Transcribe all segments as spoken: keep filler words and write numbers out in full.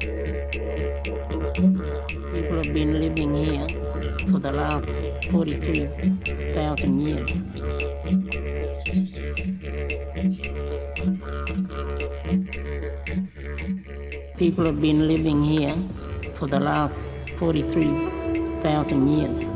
People have been living here for the last forty-three thousand years. People have been living here for the last forty-three thousand years.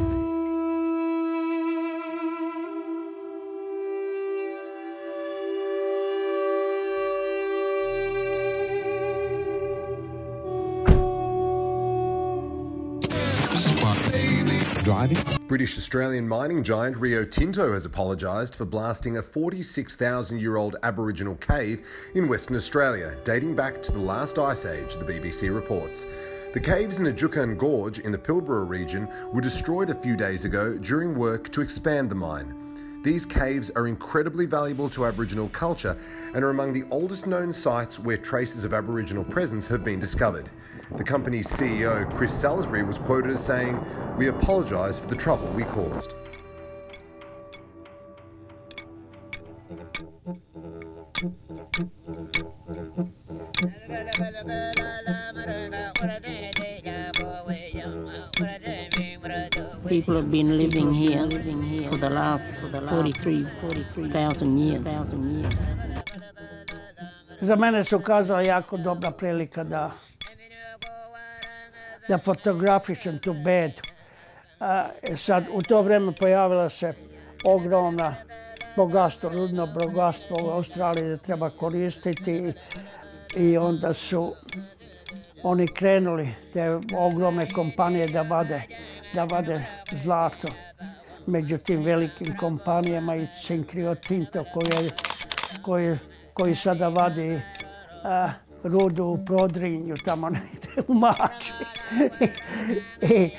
British Australian mining giant Rio Tinto has apologised for blasting a forty-six thousand year old Aboriginal cave in Western Australia, dating back to the last ice age, the B B C reports. The caves in the Jukan Gorge in the Pilbara region were destroyed a few days ago during work to expand the mine. These caves are incredibly valuable to Aboriginal culture and are among the oldest known sites where traces of Aboriginal presence have been discovered. The company's C E O, Chris Salisbury, was quoted as saying, "We apologise for the trouble we caused." People have been living here for the last forty-three thousand years. Za mene se ukazala jako dobra prilika da da fotografišem tu bedu. Sad, u to vreme pojavila se ogromna bogatstvo, rudno bogatstvo u Australiji da treba koristiti i onda su oni krenuli, te ogromne kompanije da vade, da vade zlato. Među tim velikim kompanijama i Rio Tinto koji, koji, koji sada vadi a, rudu u Prodrinju, tamo negdje u Mači. I,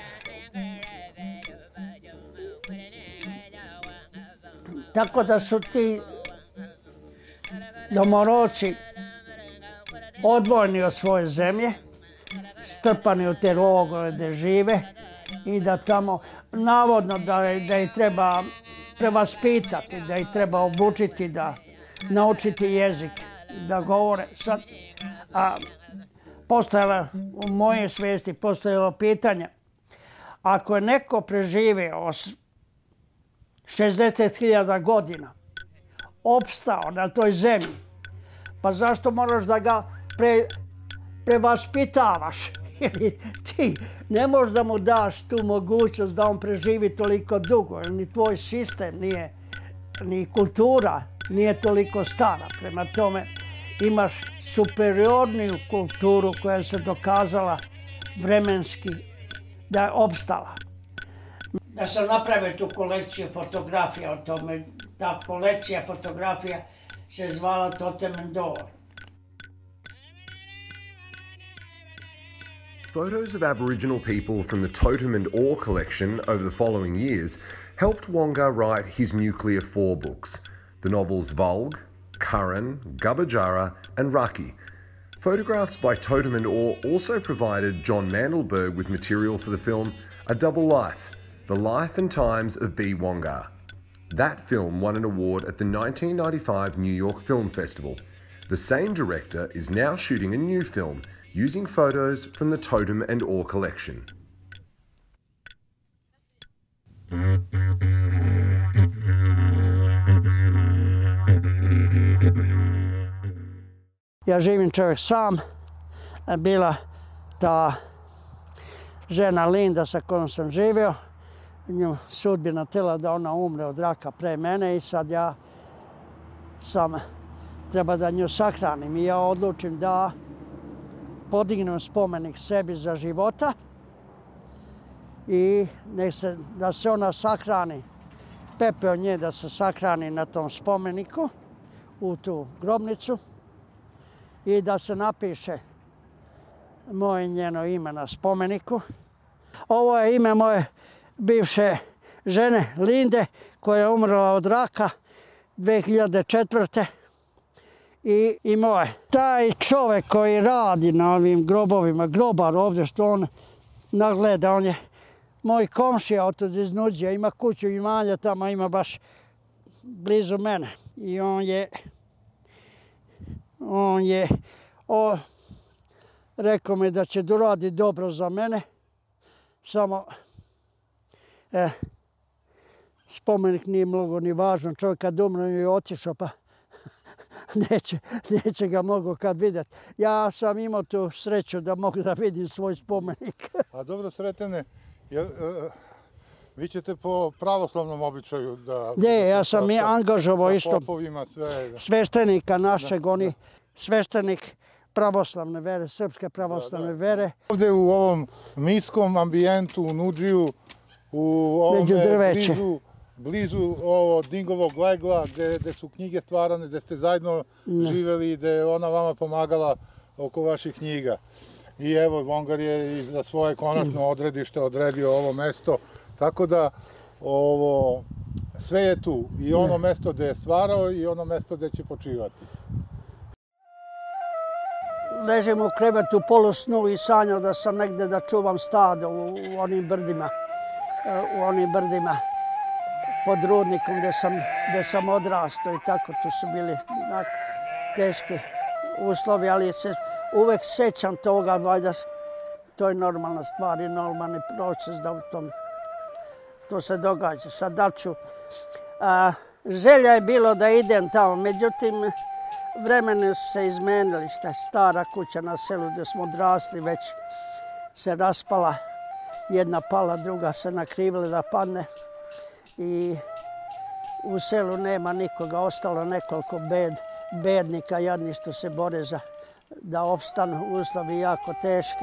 tako da su ti domoroci odvojeni od svoje zemlje, strpani u te logore gdje žive i da tamo, navodno da, da ih treba prevaspitati, da ih treba obučiti, da naučiti jezik, da govore. Sad, a, postojala u mojej svijesti postojalo pitanje, ako je neko preživio šezdeset hiljada godina, opstao na toj zemlji, pa zašto moraš da ga pre, prevaspitavaš? Ti ne možeš da mu daš tu mogućnost da on preživi toliko dugo, jer ni tvoj sistem nije, ni kultura nije toliko stara. Prema tome imaš superiorniju kulturu koja se dokazala vremenski da je opstala. Ja sam napravio tu kolekciju fotografija o tome. Ta kolekcija fotografija se zvala Totem and Door. Photos of Aboriginal people from the Totem and Ore collection over the following years helped Wongar write his nuclear four books, the novels Vulg, Curran, Gubajara and Raki. Photographs by Totem and Ore also provided John Mandelberg with material for the film A Double Life, The Life and Times of B. Wongar. That film won an award at the nineteen ninety-five New York Film Festival. The same director is now shooting a new film using photos from the Totem and Ore collection. Ja živim čovjek sam, bila ta žena Linda sa kojom sam živio, nju sudbina htjela da ona umre od raka pre mene i sad ja sam, treba da nju sahranim i ja odlučim da podignem spomenik sebi za života i nek se, da se ona sahrani, pepeo nje da se sahrani na tom spomeniku u tu grobnicu i da se napiše moje i njeno ime na spomeniku. Ovo je ime moje bivše žene Linde koja je umrla od raka dve hiljade četvrte. I, i moje. Taj čovjek koji radi na ovim grobovima, grobar ovdje što on nagleda, on je moj komšija otud iz Nuđija, ima kuću imanja tamo, ima baš blizu mene. I on je, on je o, rekao mi da će doradi dobro za mene. Samo e, spomenik nije mnogo ni važan. Čovjek kad umro je otišao, pa neće, neće ga mnogo kad vidjeti. Ja sam imao tu sreću da mogu da vidim svoj spomenik. A dobro, Sretene, je, uh, vi ćete po pravoslavnom običaju da... Ne, ja sam i angažovao isto popovima, sve, da. sveštenika našeg, da, oni da. Sveštenik pravoslavne vere, srpske pravoslavne da, da. vere. Ovdje u ovom miskom ambijentu, u Nuđiju, u ovome blizu, blizu ovo Dingovog legla, gde, gde su knjige stvarane, gde ste zajedno ne. živjeli, gde je ona vama pomagala oko vaših knjiga. I evo, Wongar je za svoje konačno odredište odredio ovo mesto. Tako da, ovo, sve je tu. I ono ne. mesto gde je stvarao i ono mesto gde će počivati. Ležim u krevetu polusnu i sanjam da sam negde da čuvam stado u, u onim brdima. U onim brdima pod rudnikom gde sam, gde sam odrastao i tako. Tu su bili teški uslovi, ali se uvek sećam toga, valjda to je normalna stvar i normalni proces da u tom to se događa. Sad da ću, a, želja je bilo da idem tamo, međutim vremena su se izmenili, šta stara kuća na selu gdje smo odrasli već se raspala, jedna pala, druga se nakrivila da padne i u selu nema nikoga, ostalo nekoliko bed, bednika, jadni što se bore za da opstanu, uslovi jako teški.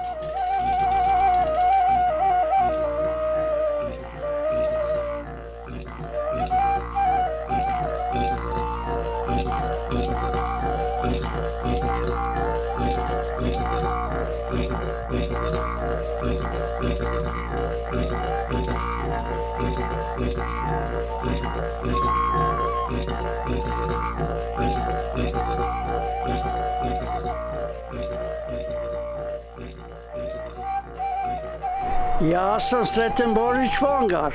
Ja sam Sreten Božić Wongar.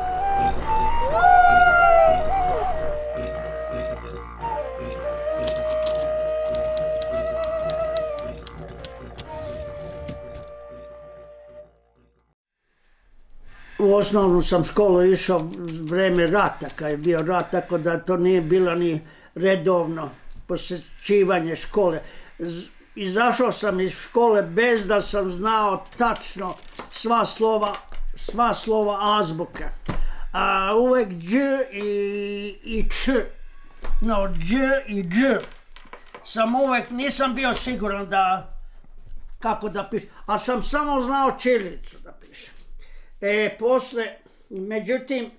U osnovnu sam školu išao vreme rata, kad je bio rat, tako da to nije bilo ni redovno posjećivanje škole. Izašao sam iz škole bez da sam znao tačno sva slova, sva slova azbuke. A uvek dž i, i č, no dž i dž. Sam uvek, nisam bio siguran da, kako da pišem, ali sam samo znao ćirilicu da pišem. E, posle, međutim,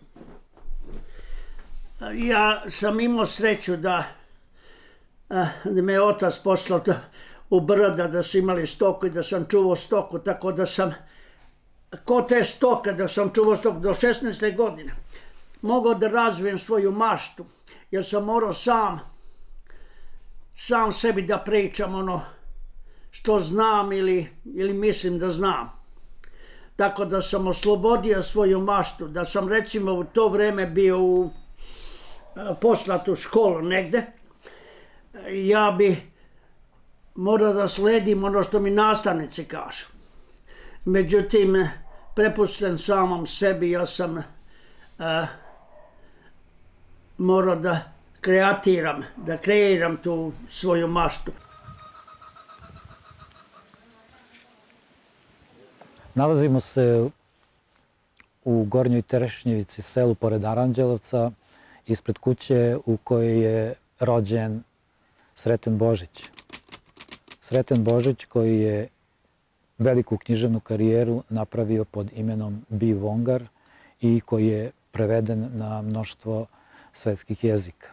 ja sam imao sreću da, da me je otac poslao da, u brda, da su imali stoku i da sam čuvao stoku, tako da sam, ko te stoke, da sam čuvao stoku do šesnaeste godine, mogao da razvijem svoju maštu, jer sam morao sam, sam sebi da pričam ono što znam ili, ili mislim da znam. Tako da sam oslobodio svoju maštu, da sam recimo u to vreme bio u poslat u školu negde, ja bi morao da sledim ono što mi nastavnici kažu. Međutim, prepušten samom sebi, ja sam uh, morao da kreatiram, da kreiram tu svoju maštu. Nalazimo se u Gornjoj Terešnjevici, selu pored Aranđelovca, ispred kuće u kojoj je rođen Sreten Božić. Sreten Božić koji je veliku književnu karijeru napravio pod imenom B Wongar i koji je preveden na mnoštvo svetskih jezika.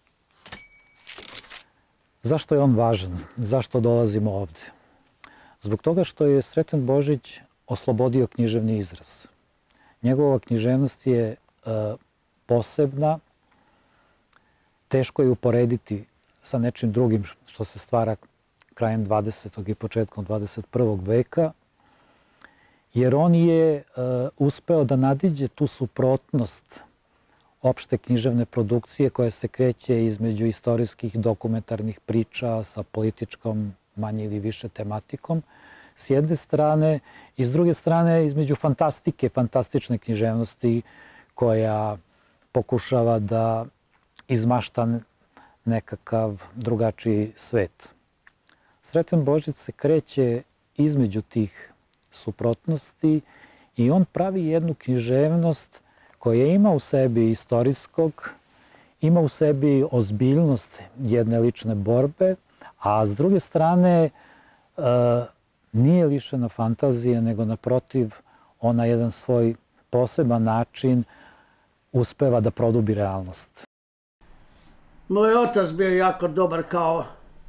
Zašto je on važan? Zašto dolazimo ovde? Zbog toga što je Sreten Božić oslobodio književni izraz. Njegova književnost je e, posebna, teško je uporediti sa nečim drugim što se stvara krajem dvadesetog i početkom dvadeset prvog veka, jer on je e, uspeo da nadiđe tu suprotnost opšte književne produkcije koja se kreće između istorijskih dokumentarnih priča sa političkom manje ili više tematikom, s jedne strane, i s druge strane između fantastike, fantastične književnosti koja pokušava da izmašta nekakav drugačiji svet. Sreten Božić se kreće između tih suprotnosti i on pravi jednu književnost koja ima u sebi istorijskog, ima u sebi ozbiljnost jedne lične borbe, a s druge strane nije lišena fantazije, nego naprotiv, on na jedan svoj poseban način uspeva da produbi realnost. Moj otac bio jako dobar kao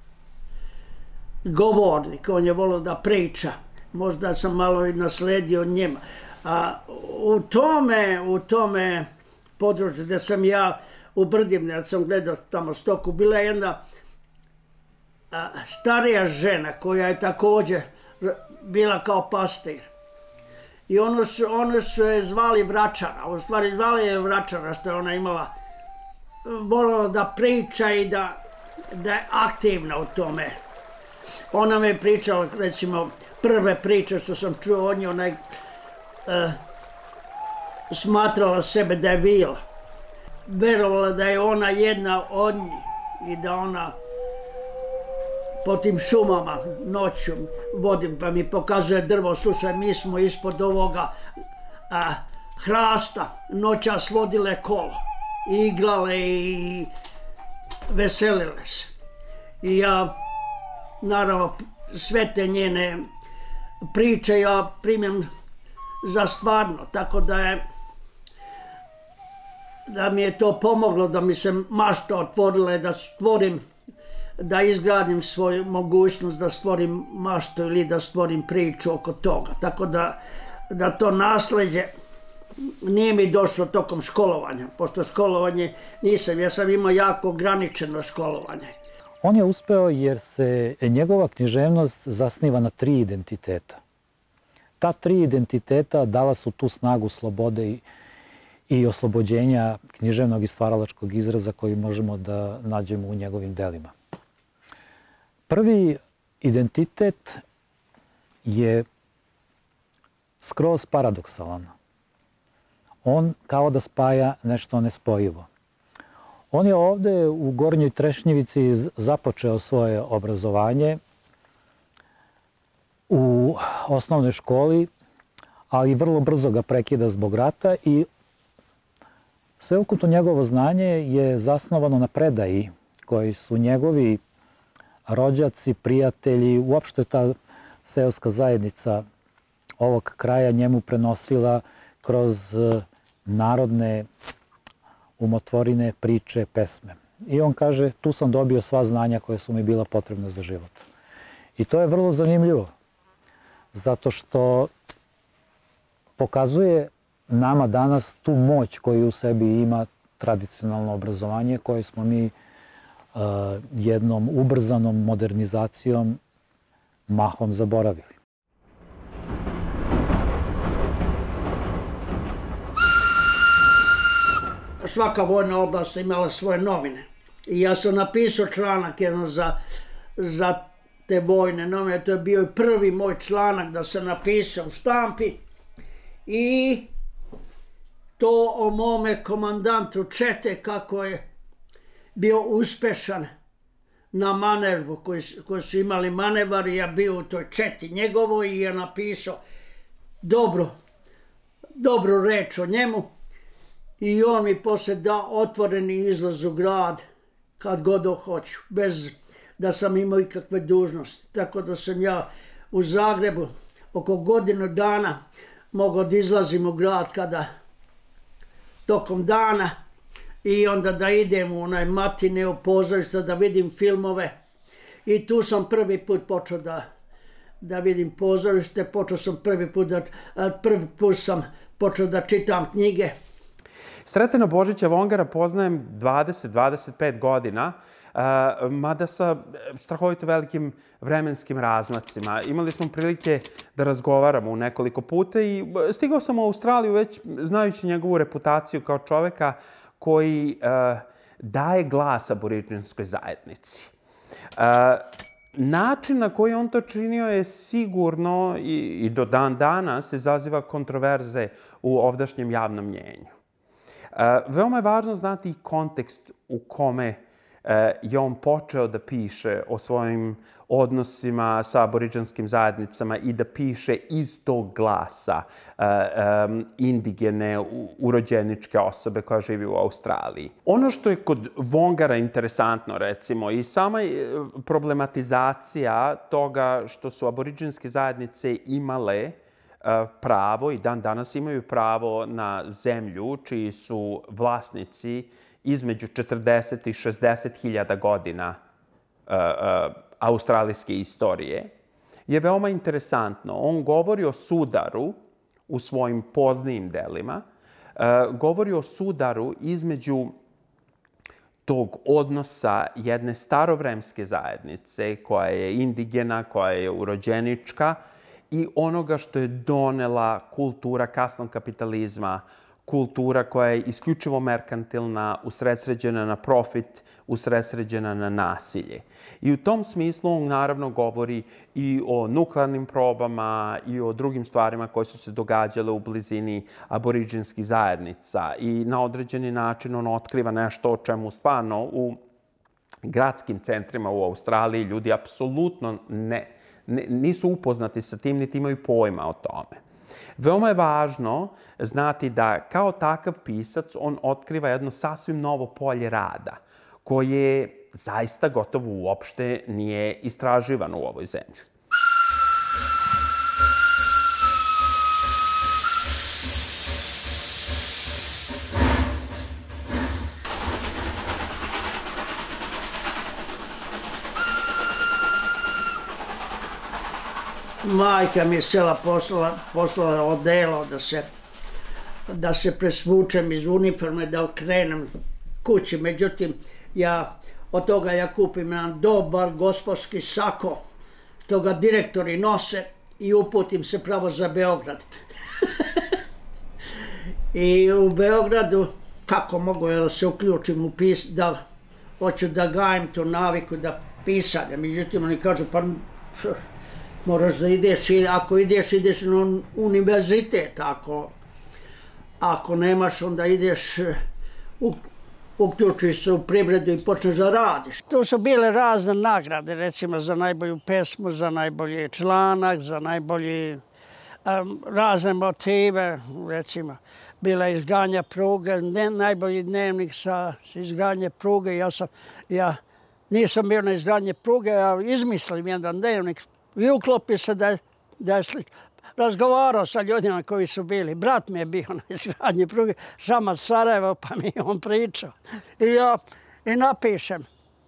govornik, on je volio da priča. Možda sam malo i nasledio njima. A u tome, u tome području gde sam ja u Brdivni, kad sam gledao tamo stoku, bila je jedna a, starija žena koja je također bila kao pastir. I ono su, ono su je zvali vračara, u stvari zvali je vračara što je ona imala, volila da priča i da, da je aktivna u tome. Ona me je pričala, recimo, prve priče što sam čuo od nje, ona je uh, smatrala sebe da je vila. Verovala da je ona jedna od njih i da ona po tim šumama noću vodim pa mi pokazuje drvo, slušaj, mi smo ispod ovoga a, hrasta noćas vodile kolo, igrale i veselile se. I ja, naravno, sve te njene priče ja primjem za stvarno, tako da je da mi je to pomoglo, da mi se mašta otvorila, da stvorim, da izgradim svoju mogućnost, da stvorim maštu ili da stvorim priču oko toga. Tako da, da to nasleđe nije mi došlo tokom školovanja, pošto školovanje nisam, ja sam imao jako ograničeno školovanje. On je uspeo jer se njegova književnost zasniva na tri identiteta. Ta tri identiteta dala su tu snagu slobode i, i oslobođenja književnog i stvaralačkog izraza koji možemo da nađemo u njegovim delima. Prvi identitet je skroz paradoksalan. On kao da spaja nešto nespojivo. On je ovde u Gornjoj Trešnjevici započeo svoje obrazovanje u osnovnoj školi, ali vrlo brzo ga prekida zbog rata i sveukupno njegovo znanje je zasnovano na predaji koji su njegovi rođaci, prijatelji, uopšte ta seoska zajednica ovog kraja njemu prenosila kroz narodne umotvorine, priče, pesme. I on kaže, tu sam dobio sva znanja koja su mi bila potrebna za život. I to je vrlo zanimljivo, zato što pokazuje nama danas tu moć koju u sebi ima tradicionalno obrazovanje, koje smo mi uh, jednom ubrzanom modernizacijom mahom zaboravili. Svaka vojna oblast imala svoje novine. I ja sam napisao članak jedan za, za te vojne novine. To je bio prvi moj članak da sam napisao u štampi. I to o mome komandantu čete kako je bio uspešan na manevru koji, koji su imali manevar i ja bio u toj četi njegovoj i ja napisao dobro, dobru reč o njemu. I on mi posle da otvoreni izlaz u grad kad god hoću, bez da sam imao ikakve dužnosti. Tako da sam ja u Zagrebu oko godinu dana mogao da izlazim u grad kada tokom dana i onda da idem u onaj matine u pozorište da vidim filmove. I tu sam prvi put počeo da, da vidim pozorište, počeo sam prvi put da, prvi put sam počeo da čitam knjige. Sretena Božića Wongara poznajem dvadeset do dvadeset pet godina, mada sa strahovito velikim vremenskim razmacima. Imali smo prilike da razgovaramo u nekoliko puta i stigao sam u Australiju već znajući njegovu reputaciju kao čoveka koji daje glas aboriđinskoj zajednici. način na koji on to činio je sigurno i do dan danas izaziva kontroverze u ovdašnjem javnom mnjenju. Veoma je važno znati i kontekst u kome je on počeo da piše o svojim odnosima sa aboriđanskim zajednicama i da piše iz tog glasa indigene, urođeničke osobe koja živi u Australiji. Ono što je kod Wongara interesantno, recimo, i sama problematizacija toga što su aboriđanske zajednice imale pravo i dan danas imaju pravo na zemlju čiji su vlasnici između četrdeset i šezdeset hiljada godina australijske istorije, je veoma interesantno. On govori o sudaru u svojim poznijim delima, govori o sudaru između tog odnosa jedne starovremske zajednice koja je indigena, koja je urođenička i onoga što je donela kultura kasnog kapitalizma, kultura koja je isključivo merkantilna, usredsređena na profit, usredsređena na nasilje. I u tom smislu on naravno govori i o nuklearnim probama i o drugim stvarima koje su se događale u blizini aboriđinskih zajednica. I na određeni način on otkriva nešto o čemu stvarno u gradskim centrima u Australiji ljudi apsolutno ne, nisu upoznati sa tim, niti imaju pojma o tome. Veoma je važno znati da kao takav pisac on otkriva jedno sasvim novo polje rada koje zaista gotovo uopšte nije istraživano u ovoj zemlji. Majka mi je sela poslala odelo da se, da se presvučem iz uniforme, da okrenem kući. Međutim, ja od toga ja kupim jedan dobar gospodski sako, što ga direktori nose i uputim se pravo za Beograd. I u Beogradu, kako mogu da se uključim u pis, da hoću da gajim tu naviku da pisanje. Međutim, oni kažu, pa moraš da ideš, ako ideš, ideš na univerzitet, ako, ako nemaš, onda ideš, u, uključiš se u privredu i počneš da radiš. Tu su bile razne nagrade, recimo za najbolju pesmu, za najbolji članak, za najbolji um, razne motive, recimo. Bila je izgradnja pruge, ne, najbolji dnevnik sa izgradnje pruge. Ja, sam, ja nisam bio na izgradnje pruge, ja izmislim jedan dnevnik i uklopi se da je, da je slično. Razgovarao sa ljudima koji su bili. Brat mi je bio na izgradnji pruge, Šamac Sarajevo, pa mi je on pričao. I ja i napišem,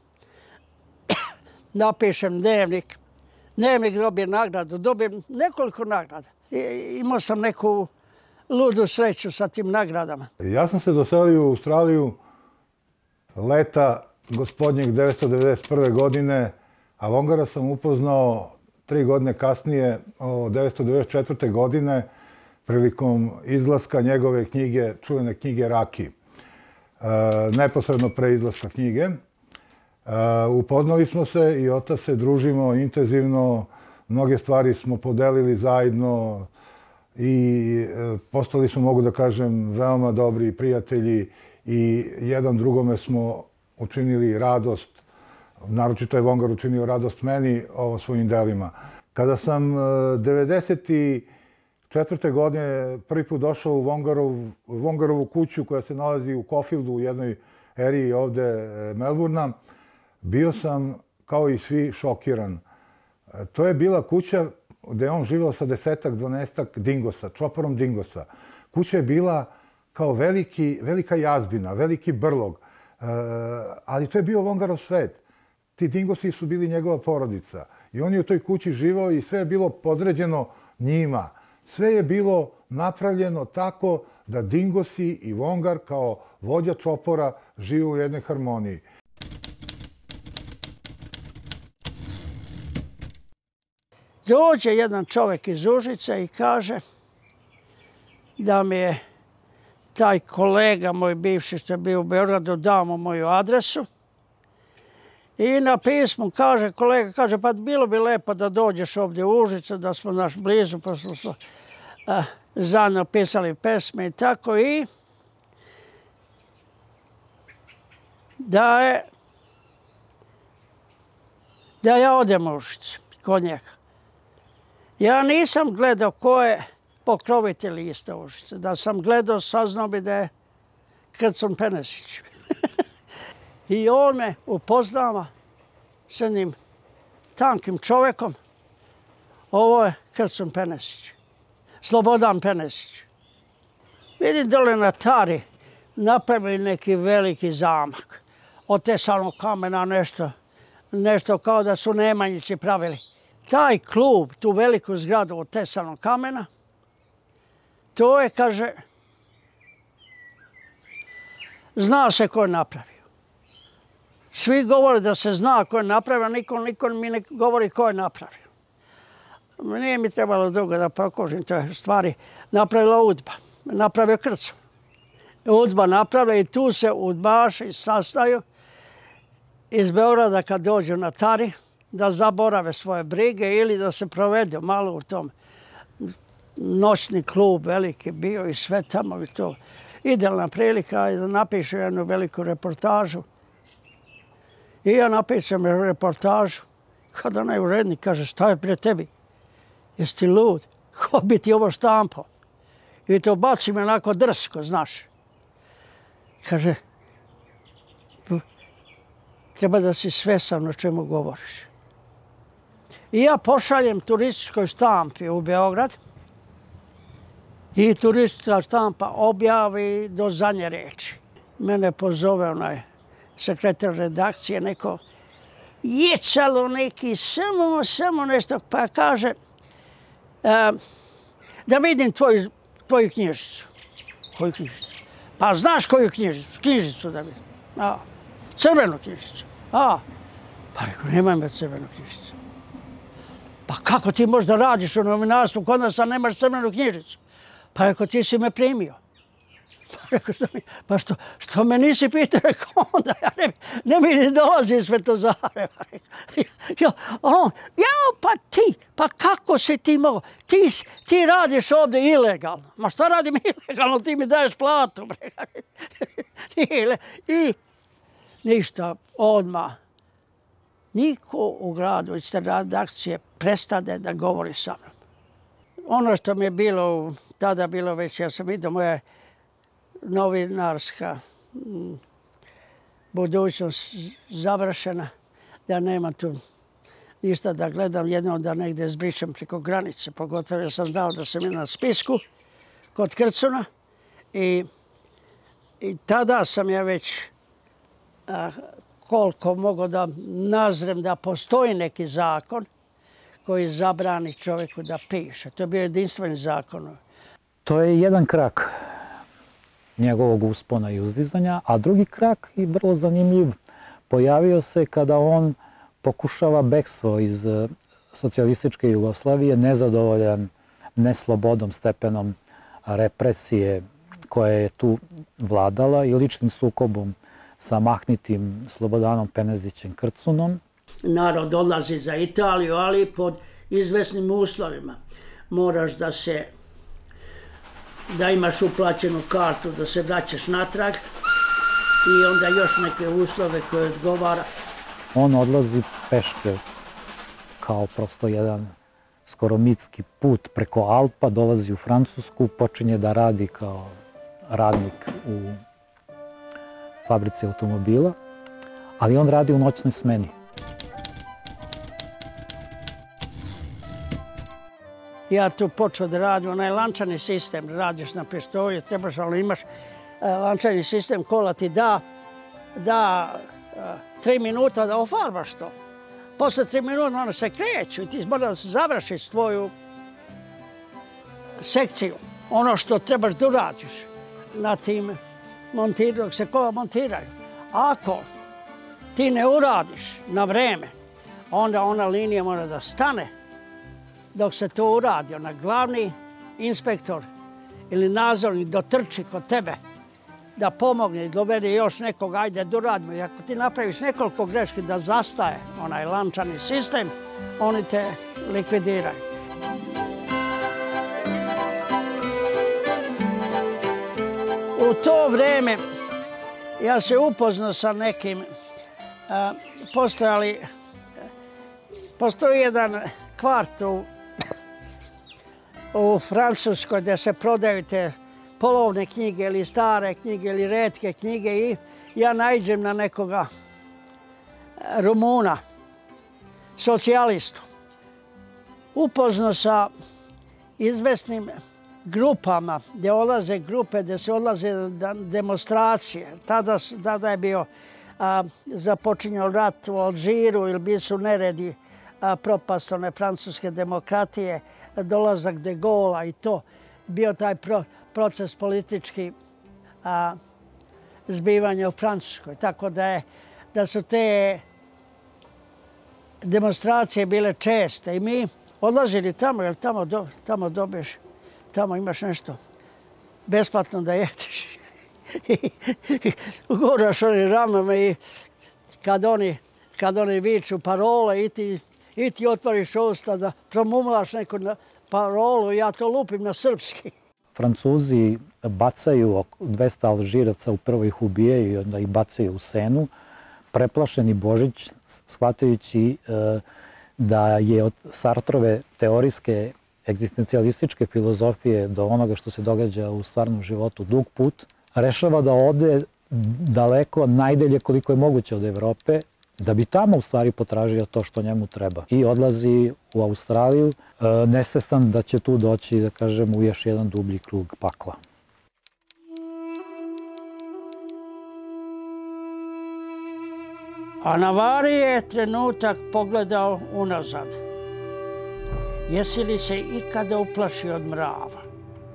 napišem dnevnik. Dnevnik dobijem nagradu, dobijem nekoliko nagrada. I, imao sam neku ludu sreću sa tim nagradama. Ja sam se doselio u Australiju leta gospodnjeg devetsto devedeset prve. godine, a Wongara sam upoznao tri godine kasnije, devetsto devedeset četvrte. godine, prilikom izlaska njegove knjige, čuvene knjige Raki. Neposredno pre izlaska knjige. Upoznali smo se i od tada se družimo intenzivno, mnoge stvari smo podelili zajedno i postali smo, mogu da kažem, veoma dobri prijatelji i jedan drugome smo učinili radost. Naročito je Wongar učinio radost meni o svojim delima. Kada sam devedeset četvrte. godine prvi put došao u Wongarov, Wongarovu kuću koja se nalazi u Caulfieldu, u jednoj eriji ovde Melbourna, bio sam, kao i svi, šokiran. To je bila kuća gde je on živao sa desetak, dvanaestak dingosa, čoporom dingosa. Kuća je bila kao veliki, velika jazbina, veliki brlog, ali to je bio Wongarov svet. Ti dingosi su bili njegova porodica i on je u toj kući živao i sve je bilo podređeno njima. Sve je bilo napravljeno tako da dingosi i Wongar kao vođa čopora žive u jednoj harmoniji. Dođe jedan čovjek iz Užice i kaže da mi je taj kolega, moj bivši što je bio u Beogradu, dao mu moju adresu I na pismu kaže, kolega kaže, pa bilo bi lepo da dođeš ovdje u Užice, da smo naš blizu, pa smo smo uh, zajedno pisali pesme i tako. I da je, da ja odem u Užice kod njega. Ja nisam gledao ko je pokrovitelj lista Užice. Da sam gledao, saznao bi da je Sreten Bozić. I on me upoznava s jednim tankim čovjekom. Ovo je Sreten Bozić. Slobodan Bozić. Vidim dole na Tari napravili neki veliki zamak. Od tesanog kamena nešto, nešto kao da su Nemanjići pravili. Taj klub, tu veliku zgradu od tesanog kamena, to je, kaže, zna se ko je napravio. Svi govore da se zna ko je napravio, niko, niko mi ne govori ko je napravio. Nije mi trebalo dugo da prokožim te stvari. Napravila udba, napravio Krcun. Udba napravila i tu se udbaši sastaju iz Beograda kad dođu na Tari, da zaborave svoje brige ili da se provedu malo u tom. Noćni klub veliki bio i sve tamo i to. Idealna prilika je da napišu jednu veliku reportažu. I ja napišem reportažu. Kada onaj urednik kaže, šta je prije tebi? Jesi ti lud? Ko bi ti ovo štampo? I to baci me onako drsko, znaš. Kaže, treba da si svesan o čemu govoriš. I ja pošaljem turističkoj štampi u Beograd i turistička štampa objavi do zadnje reči. Mene pozove onaj sekretar redakcije, neko jecalo neki, samo, samo nešto, pa kaže e, da vidim tvoju, tvoju knjižicu. Koju knjižicu? Pa znaš koju knjižicu? Knjižicu da vidim. A, crvenu knjižicu. A, pa rekao, nemaj me crvenu knjižicu. Pa kako ti možda radiš u novinarstvu kod nas, a nemaš crvenu knjižicu? Pa rekao, ti si me primio. Pa rekao, što, mi, pa što, što me nisi pitao, rekao, onda ja ne, ne mi ne dolazi iz Svetozare. Ja, on, ja, pa ti, pa kako si ti mogao? Ti, ti radiš ovdje ilegalno. Ma šta radim ilegalno, ti mi daješ platu. I ništa, odmah. Niko u gradu iz te redakcije prestade da govori sa mnom. Ono što mi je bilo, tada bilo već, ja sam vidio moja novinarska budućnost završena, da nema tu ništa da gledam, jedno da negdje zbričem preko granice, pogotovo jer sam znao da sam je na spisku kod Krcuna i, i tada sam ja već a, koliko mogu da nazrem da postoji neki zakon koji zabrani čovjeku da piše. To je bio jedinstveni zakon. To je jedan krak njegovog uspona i uzdizanja, a drugi krak, i vrlo zanimljiv, pojavio se kada on pokušava bekstvo iz socijalističke Jugoslavije, nezadovoljan neslobodom, stepenom represije koja je tu vladala i ličnim sukobom sa mahnitim Slobodanom Penezićem Krcunom. Narod odlazi za Italiju, ali pod izvesnim uslovima. Moraš da se, da imaš uplaćenu kartu, da se vraćaš natrag i onda još neke uslove koje odgovara. On odlazi peške kao prosto jedan skoro mitski put preko Alpa, dolazi u Francusku, počinje da radi kao radnik u fabrici automobila, ali on radi u noćnoj smeni. Ja tu počeo da radim, onaj lančani sistem, radiš na pištolju, trebaš, ali imaš lančani sistem, kola ti da, da tri minuta da ofarbaš to. Posle tri minuta ona se kreću i ti mora da se završiš tvoju sekciju. Ono što trebaš da uradiš na tim montiranju, dok se kola montiraju. Ako ti ne uradiš na vreme, onda ona linija mora da stane dok se to uradi. Ona glavni inspektor ili nadzornik dotrči kod tebe da pomogne i dovede još nekog, ajde da uradimo. I ako ti napraviš nekoliko greški da zastaje onaj lančani sistem, oni te likvidiraju. U to vreme ja se upoznao sa nekim, postojali, postoji jedan kvart u, u Francuskoj gdje se prodaju te polovne knjige ili stare knjige ili retke knjige i ja naiđem na nekoga Rumuna, socijalistu. Upoznao sa izvesnim grupama, gdje odlaze grupe, gdje se odlaze demonstracije. Tada, tada je bio a, započinjao rat u Alžiru ili bili su neredi a, propast one francuske demokratije, dolazak de Gaulle'a i to. Bio taj pro, proces politički a, zbivanja u Francuskoj. Tako da, je, da su te demonstracije bile česte i mi odlazili tamo, jer tamo, do, tamo dobiješ, tamo imaš nešto besplatno da jedeš. Uguraš oni ramama i kad oni, kad oni viču parole i ti, i ti otvoriš usta da promumlaš neku parolu i ja to lupim na srpski. Francuzi bacaju oko dvesta Alžiraca, u prvo ih ubijaju i onda ih bacaju u Senu. Preplašeni Božić, shvatajući da je od Sartrove teorijske egzistencijalističke filozofije do onoga što se događa u stvarnom životu dug put, rešava da ode daleko, najdelje koliko je moguće od Evrope, da bi tamo u stvari potražio to što njemu treba. I odlazi u Australiju, nesvestan da će tu doći, da kažem, u još jedan dublji krug pakla. A na Vari je trenutak pogledao unazad. Jesi li se ikada uplašio od mrava?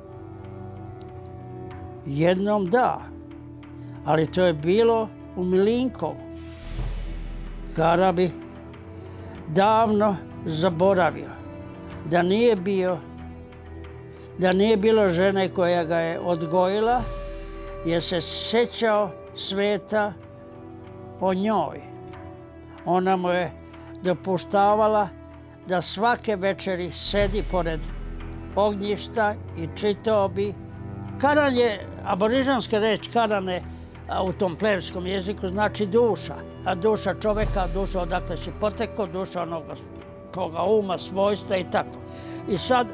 Jednom da, ali to je bilo u Milinkovu. Kara bi davno zaboravio da nije bio, da nije bilo žene koja ga je odgojila, jer se sjećao sveta o njoj. Ona mu je dopuštavala da svake večeri sedi pored ognjišta i čitao bi. Karan je, aborižanska reč karane u tom plebskom jeziku znači duša. A duša čoveka, duša odakle si potekao, duša onoga koga uma, svojstva i tako. I sad,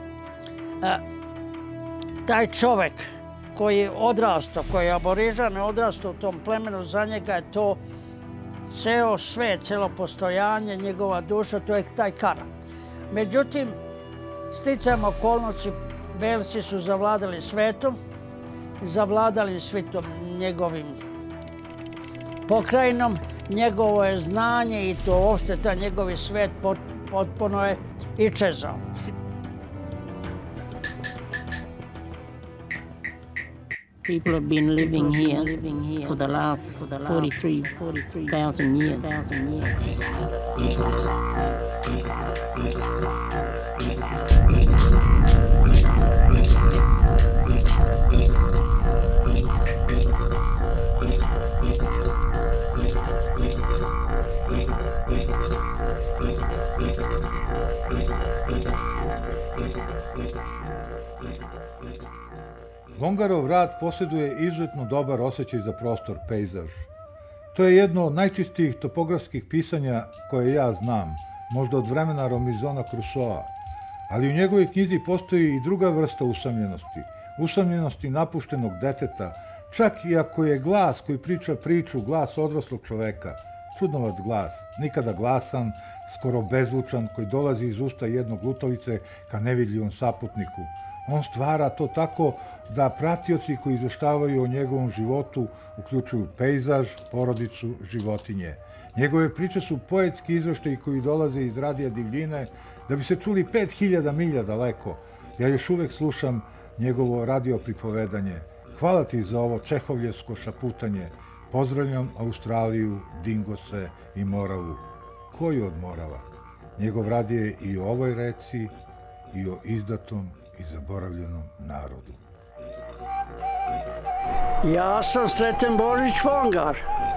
taj čovek koji je odrastao, koji je aborižan, odrastao u tom plemenu, za njega je to ceo svet, celo postojanje, njegova duša, to je taj karan. Međutim, sticajem okolnosti, belci su zavladali svetom, zavladali svitom njegovim pokrajinom, njegovo je znanje i to uopšte taj njegovi svet potpuno je iščezao. People have been living here for the last forty-three thousand years. Wongarov rad posjeduje izuzetno dobar osjećaj za prostor, pejzaž. To je jedno od najčistijih topografskih pisanja koje ja znam, možda od vremena Robinzona Crusoa, ali u njegovoj knjizi postoji i druga vrsta usamljenosti, usamljenosti napuštenog deteta, čak i ako je glas koji priča priču, glas odraslog čoveka, čudnovat glas, nikada glasan, skoro bezvučan, koji dolazi iz usta jednog lutalice ka nevidljivom saputniku. On stvara to tako da pratioci koji izveštavaju o njegovom životu uključuju pejzaž, porodicu, životinje. Njegove priče su poetski izveštaji koji dolaze iz radija divljine da bi se čuli pet hiljada milja daleko. Ja još uvek slušam njegovo radio pripovedanje. Hvala ti za ovo čehovljevsko šaputanje. Pozdravljam Australiju, Dingose i Moravu. Koju od Morava? Njegov rad je i o ovoj reci i o izdatom i zaboravljenom narodu. Ja sam Sreten Bozic Wongar.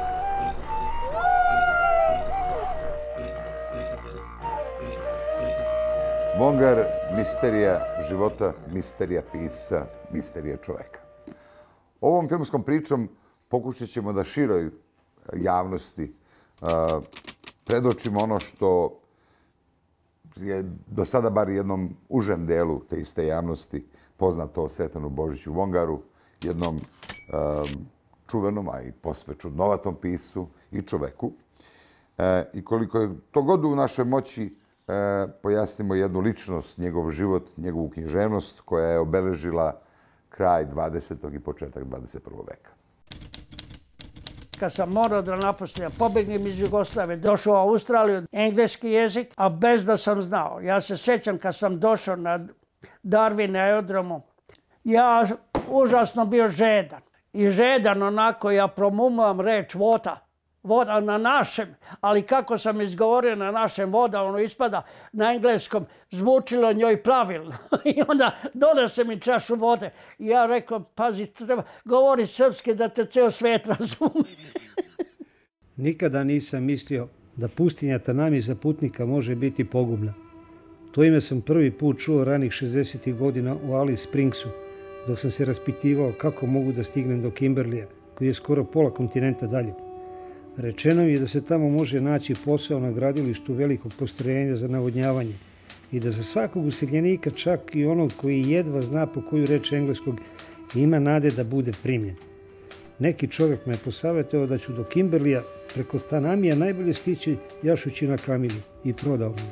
Wongar, misterija života, misterija pisca, misterija čoveka. Ovom filmskom pričom pokušat ćemo da široj javnosti predočimo ono što je do sada bar jednom užem delu te iste javnosti poznato o Sretenu Božiću Wongaru, jednom čuvenom, a i posve čudnovatom piscu i čoveku. I koliko je to god u našoj moći, pojasnimo jednu ličnost, njegov život, njegovu književnost koja je obeležila kraj dvadesetog i početak dvadeset prvog veka. Kad sam morao da napustim, pobegnem iz Jugoslavije, došao u Australiju, engleski jezik, a bez da sam znao. Ja se sjećam kad sam došao na Darwin aerodromu, ja užasno bio žedan. I žedan onako, ja promumlam reč voda. Voda na našem, ali kako sam izgovorio na našem voda, ono ispada na engleskom, zvučilo njoj pravilno. I onda donese mi čašu vode. I ja rekao, pazi, treba govori srpski da te ceo svet razumije. Nikada nisam mislio da pustinja Tanami za putnika može biti pogubna. To ime sam prvi put čuo ranih šezdesetih godina u Alice Springsu, dok sam se raspitivao kako mogu da stignem do Kimberlija, koji je skoro pola kontinenta dalje. Rečeno mi je da se tamo može naći posao na gradilištu velikog postrojenja za navodnjavanje i da za svakog useljenika, čak i onog koji jedva zna po koju reč engleskog, ima nade da bude primljen. Neki čovjek me posavjetao da ću do Kimberlija preko Tanamija najbolje stići jašući na kamili i prodao mi.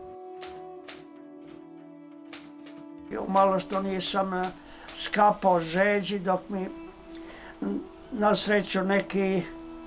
Malo što nisam skapao žeđi dok mi na sreću neki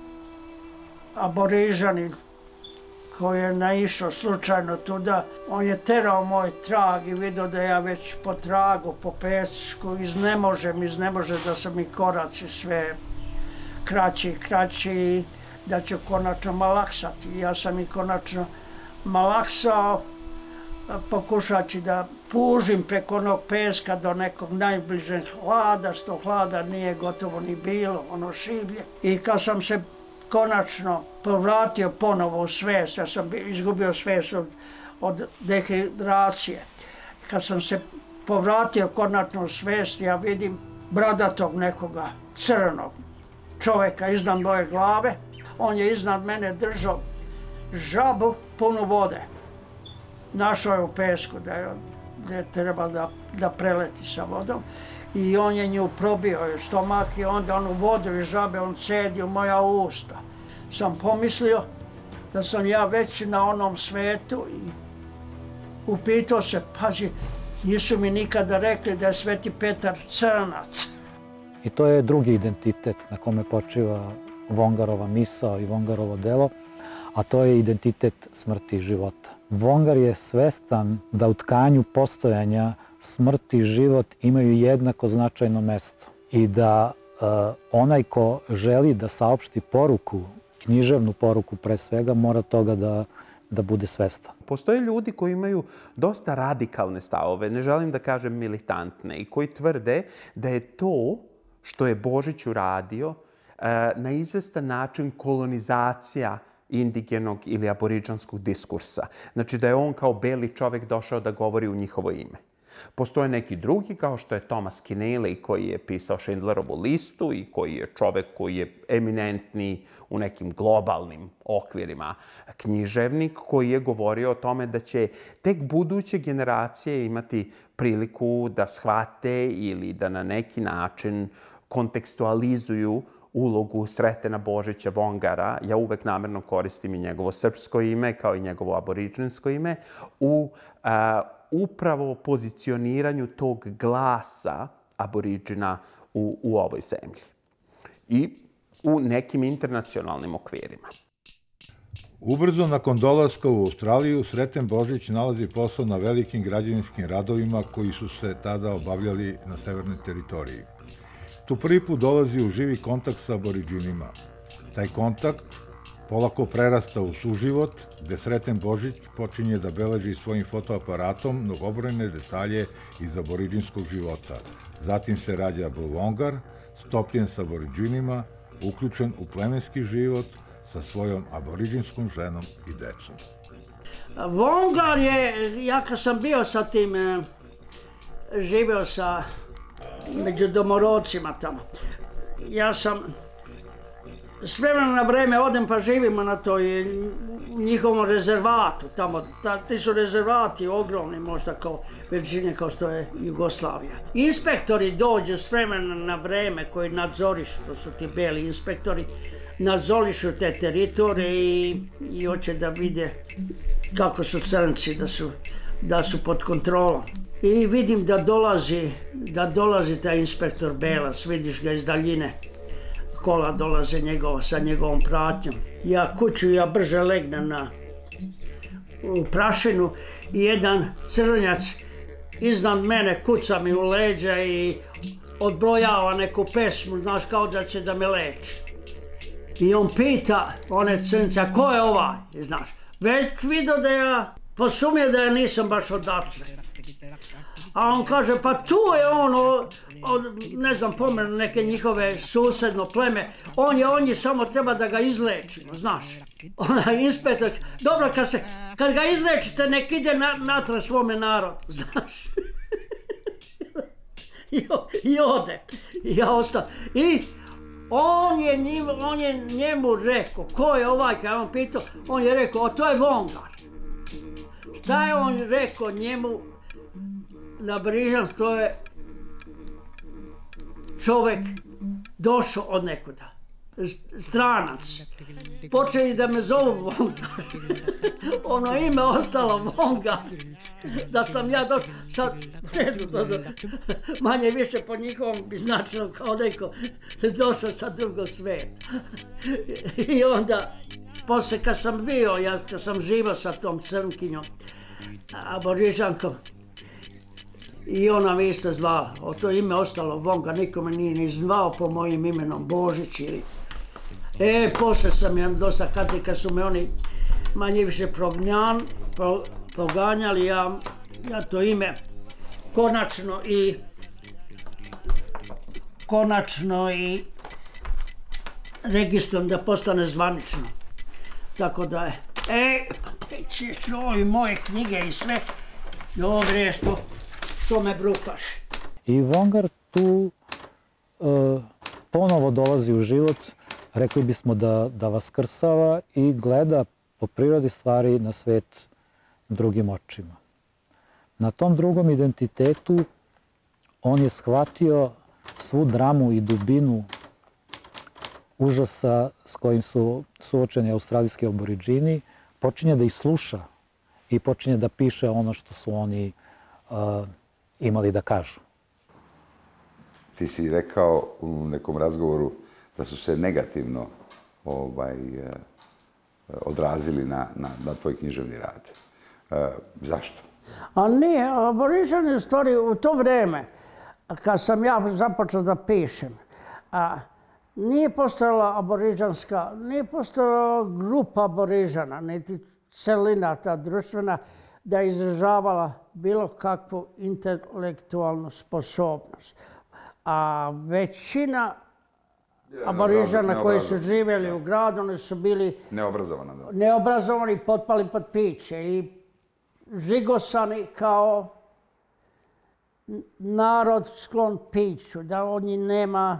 Aborižanin koji je naišao slučajno tuda, on je terao moj trag i vidio da ja već po tragu, po pesku, iznemožem, iznemožem da su mi koraci sve kraći i kraći, da ću konačno malaksati. Ja sam i konačno malaksao, pokušajući da pužim preko onog peska do nekog najbližeg hlada, što hlada nije gotovo ni bilo, ono šiblje. I kad sam se konačno povratio ponovo u svest, ja sam izgubio svest od, od dehidracije. Kad sam se povratio konačno u svest, ja vidim bradatog nekoga crnog čovjeka iznad moje glave. On je iznad mene držao žabu punu vode. Našao je u pesku da je, da je treba da, da preleti sa vodom. I on je nju probio stomak i onda onu vodu iz žabe on cedi u moja usta. Sam pomislio da sam ja već na onom svetu i upitao se, pazi, nisu mi nikada rekli da je Sveti Petar crnac. I to je drugi identitet na kome počiva Wongarova misao i Wongarovo delo, a to je identitet smrti i života. Wongar je svestan da u tkanju postojanja smrt i život imaju jednako značajno mesto i da uh, onaj ko želi da saopšti poruku, književnu poruku pre svega, mora toga da, da bude svestan. Postoje ljudi koji imaju dosta radikalne stavove, ne želim da kažem militantne, i koji tvrde da je to što je Božić uradio uh, na izvestan način kolonizacija indigenog ili aboriđanskog diskursa. Znači da je on kao beli čovjek došao da govori u njihovo ime. Postoje neki drugi, kao što je Thomas Keneally, koji je pisao Schindlerovu listu i koji je čovjek koji je eminentni u nekim globalnim okvirima književnik, koji je govorio o tome da će tek buduće generacije imati priliku da shvate ili da na neki način kontekstualizuju ulogu Sretena Božića Wongara, ja uvek namerno koristim i njegovo srpsko ime kao i njegovo aboriđinsko ime, u uh, upravo pozicioniranju tog glasa aboriđina u, u ovoj zemlji i u nekim internacionalnim okvirima. Ubrzo nakon dolaska u Australiju, Sreten Božić nalazi posao na velikim građevinskim radovima koji su se tada obavljali na severnoj teritoriji. Tu prvi put dolazi u živi kontakt sa aboriđinima. Taj kontakt polako prerasta u suživot, gde Sreten Božić počinje da beleži svojim fotoaparatom mnogobrojne detalje iz aboriđinskog života. Zatim se rađa B. WONGAR, stopljen s aboriđinima, uključen u plemenski život sa svojom aboriđinskom ženom i decom. Wongar je, ja kad sam bio sa tim, živio sa među domorodcima tamo, ja sam s vremena na vreme odem pa živimo na toj njihovom rezervatu tamo. Ti su rezervati ogromni, možda kao veličine kao što je Jugoslavija. Inspektori dođu s vremena na vreme koji nadzorišu, to su ti beli inspektori, nadzorišu te teritorije i, i hoće da vide kako su crnci, da su, da su pod kontrolom. I vidim da dolazi, da dolazi taj inspektor Belac, vidiš ga iz daljine. Kola dolaze njegova, sa njegovom pratnjom. Ja kuću, ja brže legnem na u prašinu i jedan crnjac iznad mene kuca mi u leđa i odbrojava neku pesmu, znaš, kao da će da me leči. I on pita one crnca, ko je ovaj, znaš. Već vidio da ja posumio da ja nisam baš odatle. A on kaže, pa tu je on, o, o, ne znam, pomenu neke njihove susedno pleme, on je, on je, samo treba da ga izlečimo, znaš. Onaj inspektor, dobro, kad, se, kad ga izlečite, nek ide na, natrag svome narodu, znaš. I, I ode, i ja ostao. I on je, njim, on je njemu rekao, ko je ovaj, kad on pitao, on je rekao, o, to je Wongar. Šta je on rekao njemu? Na Brižan, to je čovjek došao od nekuda, stranac. Počeli da me zovu Wongar. Ono ime ostalo Wongar. Da sam ja došao, sad, manje više po njihovom bi značilo kao neko došao sa drugog sveta. I onda, poslije kad sam bio, ja kad sam živao sa tom crnkinjom, aborižankom, i ona me isto zvala, o to ime ostalo Wongar, niko me nije ni zvao po mojim imenom Božić ili... E, poslije sam ja dosta kad, kad su me oni manje više prognjan, pro, proganjali, ja, ja to ime konačno i... konačno i registrujem da postane zvanično. Tako da je, e, te ćeš ove moje knjige i sve, dobre, što... to me brukaš. I Wongar tu e, ponovo dolazi u život, rekli bismo da, da vaskrsava i gleda po prirodi stvari na svet drugim očima. Na tom drugom identitetu on je shvatio svu dramu i dubinu užasa s kojim su suočeni australijski aboriđini, počinje da ih sluša i počinje da piše ono što su oni uh, imali da kažu. Ti si rekao u nekom razgovoru da su se negativno ovaj, odrazili na, na, na tvoj književni rad. E, zašto? A nije, aboriđani u stvari u to vreme, kad sam ja započeo da pišem, a, nije postojala aboriđanska, nije postojala grupa aboriđana, niti celina ta društvena, da je izražavala bilo kakvu intelektualnu sposobnost. A većina aboriđana koji su živjeli u gradu, oni su bili neobrazovani, potpali pod piće i žigosani kao narod sklon piću, da od njih nema...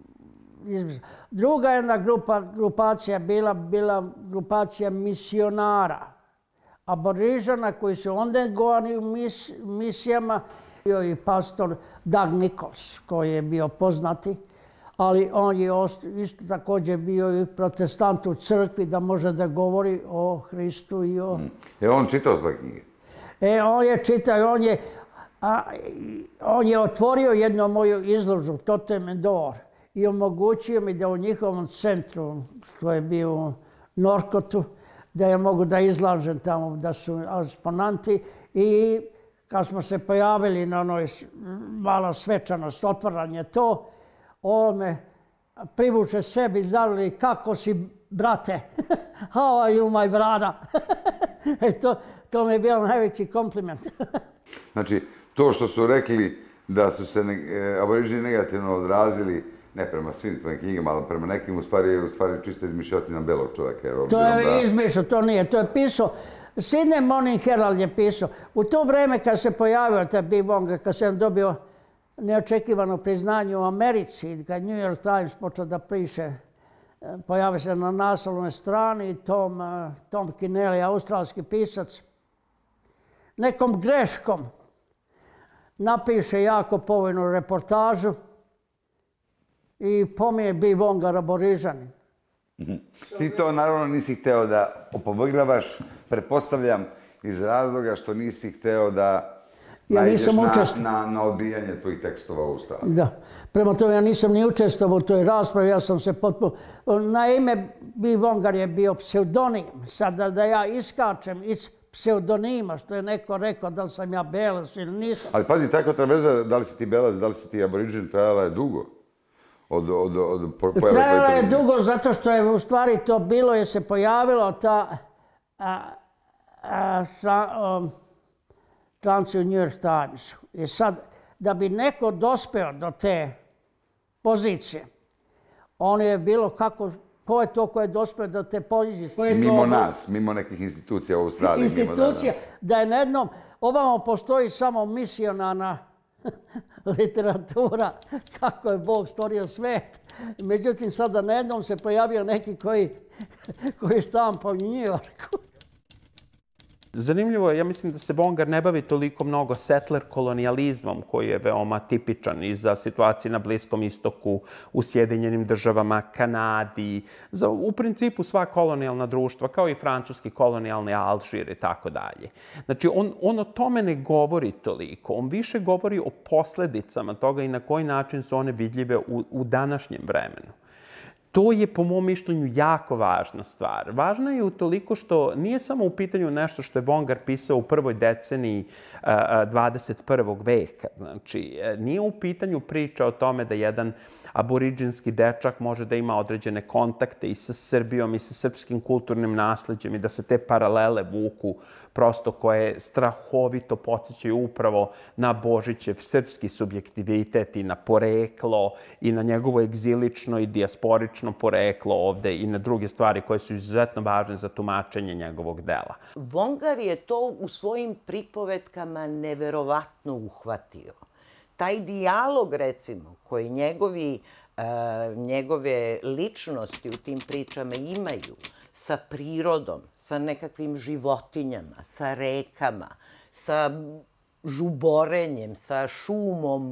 Druga jedna grupa, grupacija bila, bila grupacija misionara, aborižana koji su onda govorili u mis, misijama. Bio i pastor Doug Nichols koji je bio poznati, ali on je isto također bio i protestant u crkvi da može da govori o Hristu i o... Je on čitao svoje knjige? E, on je čitao, on je, a, on je otvorio jednu moju izložbu, Totem and Door, i omogućio mi da u njihovom centru, što je bio u Norkotu, da ja mogu da izlažem tamo, da su eksponanti. I kad smo se pojavili na onoj mala svečanost, otvaranje to, on me privuče sebi, zavili, kako si, brate? How are you, my brother? E to, to mi je bio najveći kompliment. Znači, to što su rekli da su se aboriđini negativno odrazili ne prema svim tvojim knjigama, ali prema nekim u stvari je u stvari čista izmišljotina belog čovjeka. To je izmišljao, to nije, to je pisao. Sydney Morning Herald je pisao. U to vreme kad se pojavio taj B. Wongar, kad sam dobio neočekivano priznanje u Americi, kad New York Times počeo da piše, pojavio se na naslovnoj strani, Tom, Tom Kinnelly, australski pisac, nekom greškom napiše jako povoljnu reportažu i pominje B. Wongar Aborižanin. Ti to naravno nisi hteo da opovrgavaš, pretpostavljam, iz razloga što nisi hteo da najdeš na odbijanje tvojih tekstova u Australiji. Da. Prema tome, ja nisam ni učestvovao u toj raspravi, ja sam se potpuno... Na ime B. Wongar je bio pseudonim. Sada da ja iskačem iz pseudonima, što je neko rekao da li sam ja belac ili nisam. Ali pazi, ta kontroverza, da li si ti belac, da li si ti Aboriginal, trajala je dugo. Trajala je dugo zato što je u stvari to bilo, je se pojavilo ta članci u New York Timesu. I sad, da bi neko dospeo do te pozicije, on je bilo kako, ko je to ko je dospeo do te pozicije? Mimo nas, mimo nekih institucija u Australiji. Institucija, da je na jednom, ovamo postoji samo misionarna literatura, kako je Bog stvorio svet. Međutim, sada na jednom se pojavio neki koji štampa u New Yorku. Zanimljivo je, ja mislim da se Wongar ne bavi toliko mnogo settler kolonijalizmom, koji je veoma tipičan i za situacije na Bliskom istoku, u Sjedinjenim državama, Kanadi, za u principu sva kolonijalna društva, kao i francuski kolonijalni Alžir i tako dalje. Znači, on o tome ne govori toliko. On više govori o posledicama toga i na koji način su one vidljive u današnjem vremenu. To je, po mom mišljenju, jako važna stvar. Važna je utoliko što nije samo u pitanju nešto što je Wongar pisao u prvoj deceniji dvadeset prvog veka. Znači, nije u pitanju priča o tome da jedan aboriđinski dečak može da ima određene kontakte i sa Srbijom i sa srpskim kulturnim nasleđem i da se te paralele vuku prosto koje strahovito podsjećaju upravo na Božićev srpski subjektivitet i na poreklo i na njegovo egzilično i dijasporično poreklo ovde i na druge stvari koje su izuzetno važne za tumačenje njegovog dela. Wongar je to u svojim pripovetkama neverovatno uhvatio. Taj dijalog, recimo, koji njegove ličnosti u tim pričama imaju sa prirodom, sa nekakvim životinjama, sa rekama, sa žuborenjem, sa šumom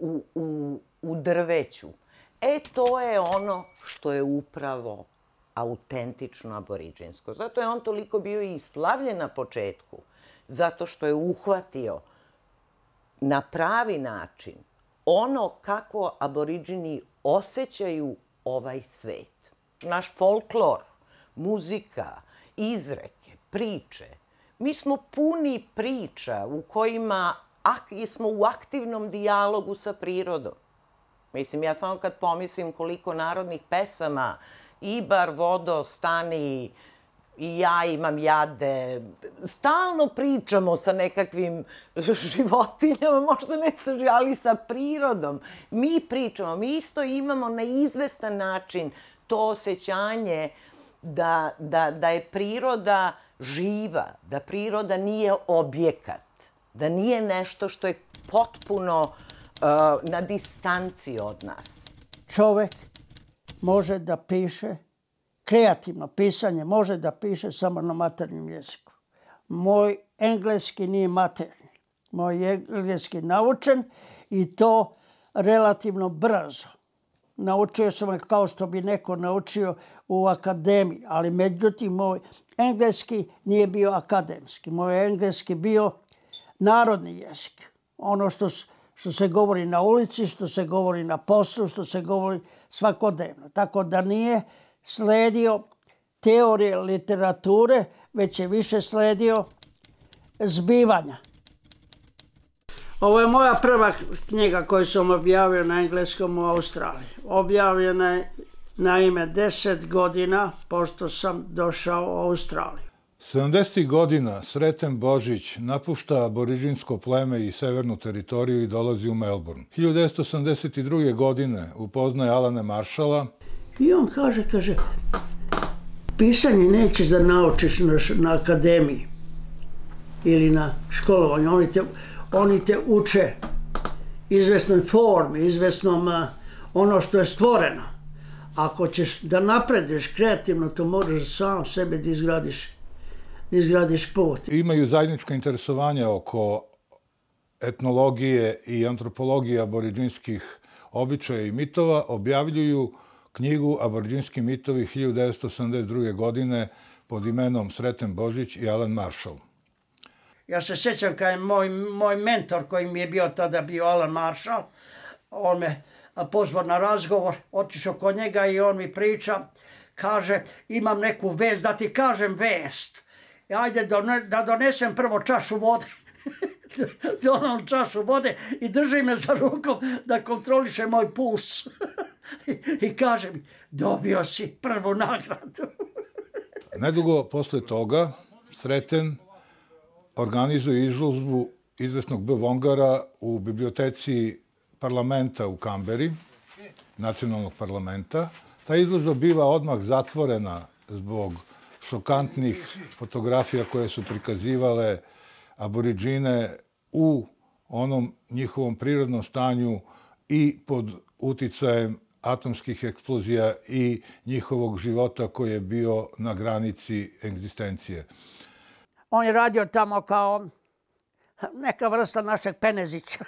u drveću. E, to je ono što je upravo autentično aboriđinsko. Zato je on toliko bio i slavljen na početku, zato što je uhvatio na pravi način ono kako aboriđini osjećaju ovaj svet. Naš folklor, muzika, izreke, priče. Mi smo puni priča u kojima smo u aktivnom dijalogu sa prirodom. Mislim, ja samo kad pomislim koliko narodnih pesama, Ibar, vodo, stani, i ja imam jade, stalno pričamo sa nekakvim životinjama, možda ne sa, ali sa prirodom. Mi pričamo, mi isto imamo na izvestan način to osjećanje da je priroda živa, da priroda nije objekat, da nije nešto što je potpuno na distanci od nas. Čovek može da piše, kreativno pisanje može da piše samo na maternjem jeziku. Moj engleski nije maternji. Moj engleski naučen i to relativno brzo. Naučio sam ga kao što bi neko naučio u akademiji, ali međutim moj engleski nije bio akademski. Moj engleski bio narodni jezik. Ono što što se govori na ulici, što se govori na poslu, što se govori svakodnevno. Tako da nije sledio teorije literature, već je više sledio zbivanja. Ovo je moja prva knjiga koju sam objavio na engleskom u Australiji. Objavljena je na ime deset godina pošto sam došao u Australiju. sedamdesetih godina Sreten Božić napušta aboriđinsko pleme i severnu teritoriju i dolazi u Melbourne. hiljadu devetsto sedamdeset druge. godine upoznaje Alana Marshalla. I on kaže, kaže, pisanje nećeš da naučiš na, na akademiji ili na školovanju. Oni te, oni te uče izvesnoj formi, izvesnom uh, ono što je stvoreno. Ako ćeš da naprediš kreativno, to moraš sam sebe da izgradiš, da izgradiš put. Imaju zajedničko interesovanje oko etnologije i antropologije aboriđinskih običaja i mitova, objavljuju knjigu Aboriđinski mitovi hiljadu devetsto sedamdeset druge. godine pod imenom Sreten Božić i Alan Marshall. Ja se sjećam kad je moj, moj mentor koji mi je bio tada bio Alan Marshall, on me pozvao na razgovor, otišao kod njega i on mi priča, kaže, imam neku vest, da ti kažem vest. Ajde da donesem prvo čašu vode. Donam čašu vode i drži me za rukom da kontroliše moj puls. I kaže mi, dobio si prvu nagradu. Nedugo posle toga Sreten organizuje izložbu izvesnog B. Wongara u biblioteci parlamenta u Kamberi, nacionalnog parlamenta. Ta izložba biva odmah zatvorena zbog šokantnih fotografija koje su prikazivale aboriđine u onom njihovom prirodnom stanju i pod uticajem atomskih eksplozija i njihovog života koji je bio na granici egzistencije. On je radio tamo kao neka vrsta našeg Penezića.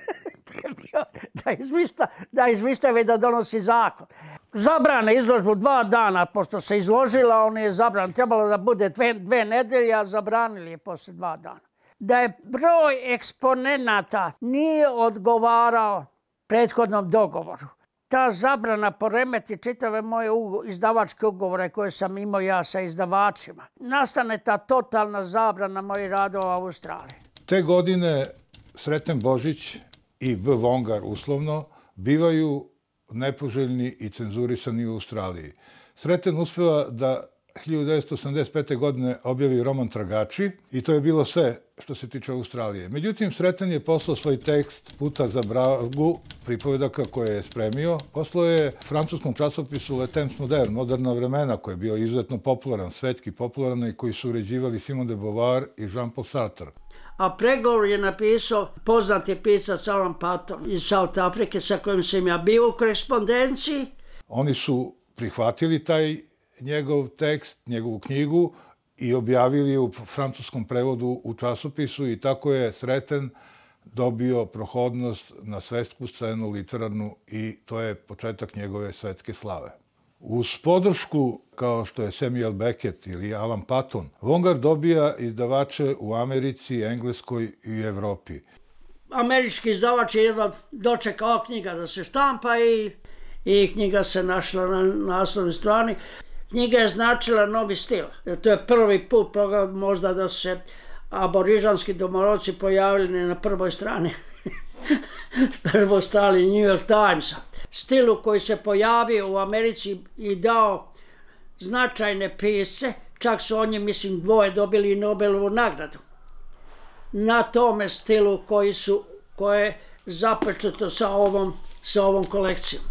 Da izmistave da donosi zakon. Zabrane izložbu dva dana, pošto se izložila, on je zabran. Trebalo da bude dve, dve nedelje, a zabranili je posle dva dana. Da je broj eksponenata nije odgovarao prethodnom dogovoru. Ta zabrana poremeti čitave moje izdavačke ugovore koje sam imao ja sa izdavačima. Nastane ta totalna zabrana mojih radova u Australiji. Te godine Sreten Božić i B. Wongar uslovno bivaju nepoželjni i cenzurisani u Australiji. Sreten uspeva da hiljadu devetsto osamdeset pete. godine objavi roman Tragači i to je bilo sve što se tiče Australije. Međutim, Sreten je poslao svoj tekst Puta za Bralgu, pripovedaka koje je spremio. Poslao je francuskom časopisu Le Temps Moderne, Moderna vremena, koji je bio izuzetno popularan, svetski popularan i koji su uređivali Simone de Beauvoir i Jean-Paul Sartre. A pregovor je napisao poznati pisac Alan Patton iz South Afrike sa kojim sam ja bio u korespondenciji. Oni su prihvatili taj njegov tekst, njegovu knjigu i objavili je u francuskom prevodu u časopisu i tako je Sreten dobio prohodnost na svetsku scenu literarnu i to je početak njegove svetske slave. Uz podršku kao što je Samuel Beckett ili Alan Patton, Wongar dobija izdavače u Americi, Engleskoj i Evropi. Američki izdavač je jedva dočekao knjiga da se štampa i, i knjiga se našla na naslovnoj strani. Knjiga je značila novi stil. To je prvi put možda da se aborižanski domorodci pojavili na prvoj strani. Prvo strani New York Timesa. Stilu koji se pojavio u Americi i dao značajne pisce, čak su oni, mislim, dvoje dobili Nobelovu nagradu. Na tome stilu koji su, koje je započeto sa ovom, sa ovom kolekcijom.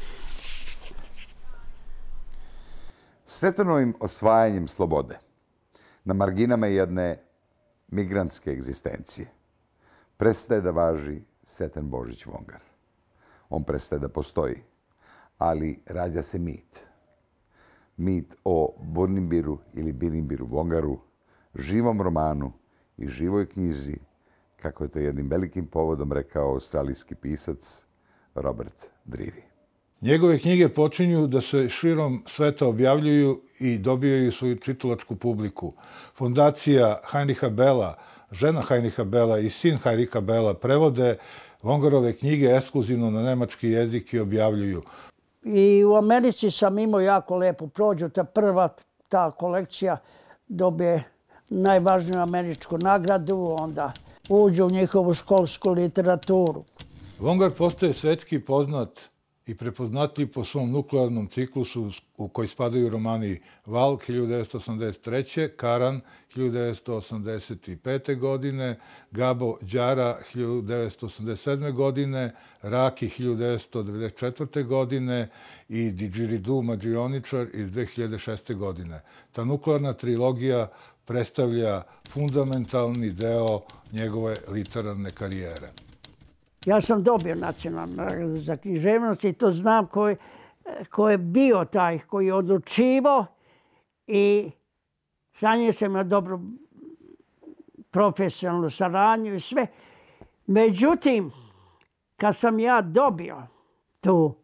Sretenovim osvajanjem slobode na marginama jedne migrantske egzistencije prestaje da važi Sreten Božić Wongar. On prestaje da postoji, ali rađa se mit. Mit o Bunimbiru ili Binimbiru Wongaru, živom romanu i živoj knjizi, kako je to jednim velikim povodom rekao australijski pisac Robert Drivi. Njegove knjige počinju da se širom sveta objavljuju i dobijaju svoju čitalačku publiku. Fondacija Heinricha Bella, žena Heinricha Bella i sin Heinricha Bella prevode Wongarove knjige ekskluzivno na nemački jezik i objavljuju. I u Americi sam imao jako lepo prođu. Ta prva ta kolekcija dobije najvažniju američku nagradu, onda uđe u njihovu školsku literaturu. Wongar postaje svetski poznat i prepoznatljiv po svom nuklearnom ciklusu u koji spadaju romani Valg hiljadu devetsto osamdeset treće, Karan hiljadu devetsto osamdeset pete godine, Gabo Đara hiljadu devetsto osamdeset sedme godine, Raki hiljadu devetsto devedeset četvrte godine i Didžiridu Mađioničar iz dve hiljade šeste godine. Ta nuklearna trilogija predstavlja fundamentalni deo njegove literarne karijere. Ja sam dobio nacionalnu nagradu za književnost i to znam ko je bio taj, koji je odlučivao i sa njim sam imao dobru profesionalnu saradnju i sve. Međutim, kad sam ja dobio tu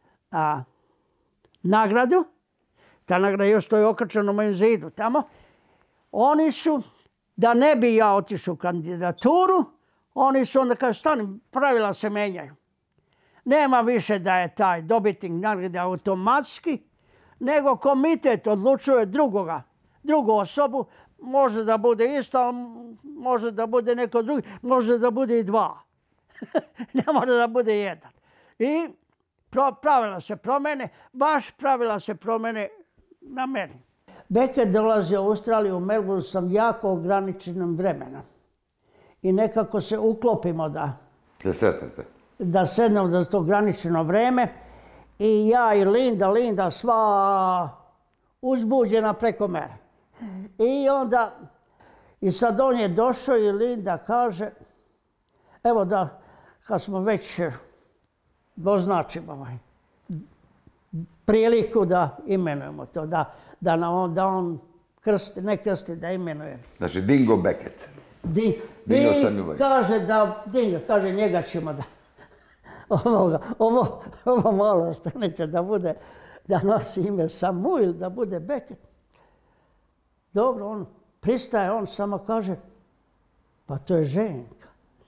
nagradu, ta nagrada još stoji okačena na mojem zidu tamo, oni su, da ne bi ja otišao u kandidaturu, oni su onda kažu, stani, pravila se menjaju. Nema više da je taj dobitnik nagrade automatski, nego komitet odlučuje drugoga, drugu osobu, može da bude isto, može da bude neko drugi, može da bude i dva. Ne mora da bude jedan. I pravila se promene, baš pravila se promene na meni. Beckett dolazi u Australiju, u Melbourne sam jako ograničenom vremena. I nekako se uklopimo da... Da setnete. Da sednemo za to ograničeno vreme. I ja i Linda, Linda sva uzbuđena preko mene. I onda... I sad on je došao i Linda kaže... Evo da, kad smo već označimo priliku da imenujemo to, da, da, on, da on krsti, ne krsti, da imenuje. Znači Dingo Beckett. Di, Dingo i Samuel. kaže da, Dingo, kaže njega ćemo da, ovoga, ovo, ovo malo ostaniće da bude, da nosi ime Samuel, da bude Beckett. Dobro, on pristaje, on samo kaže, pa to je ženka.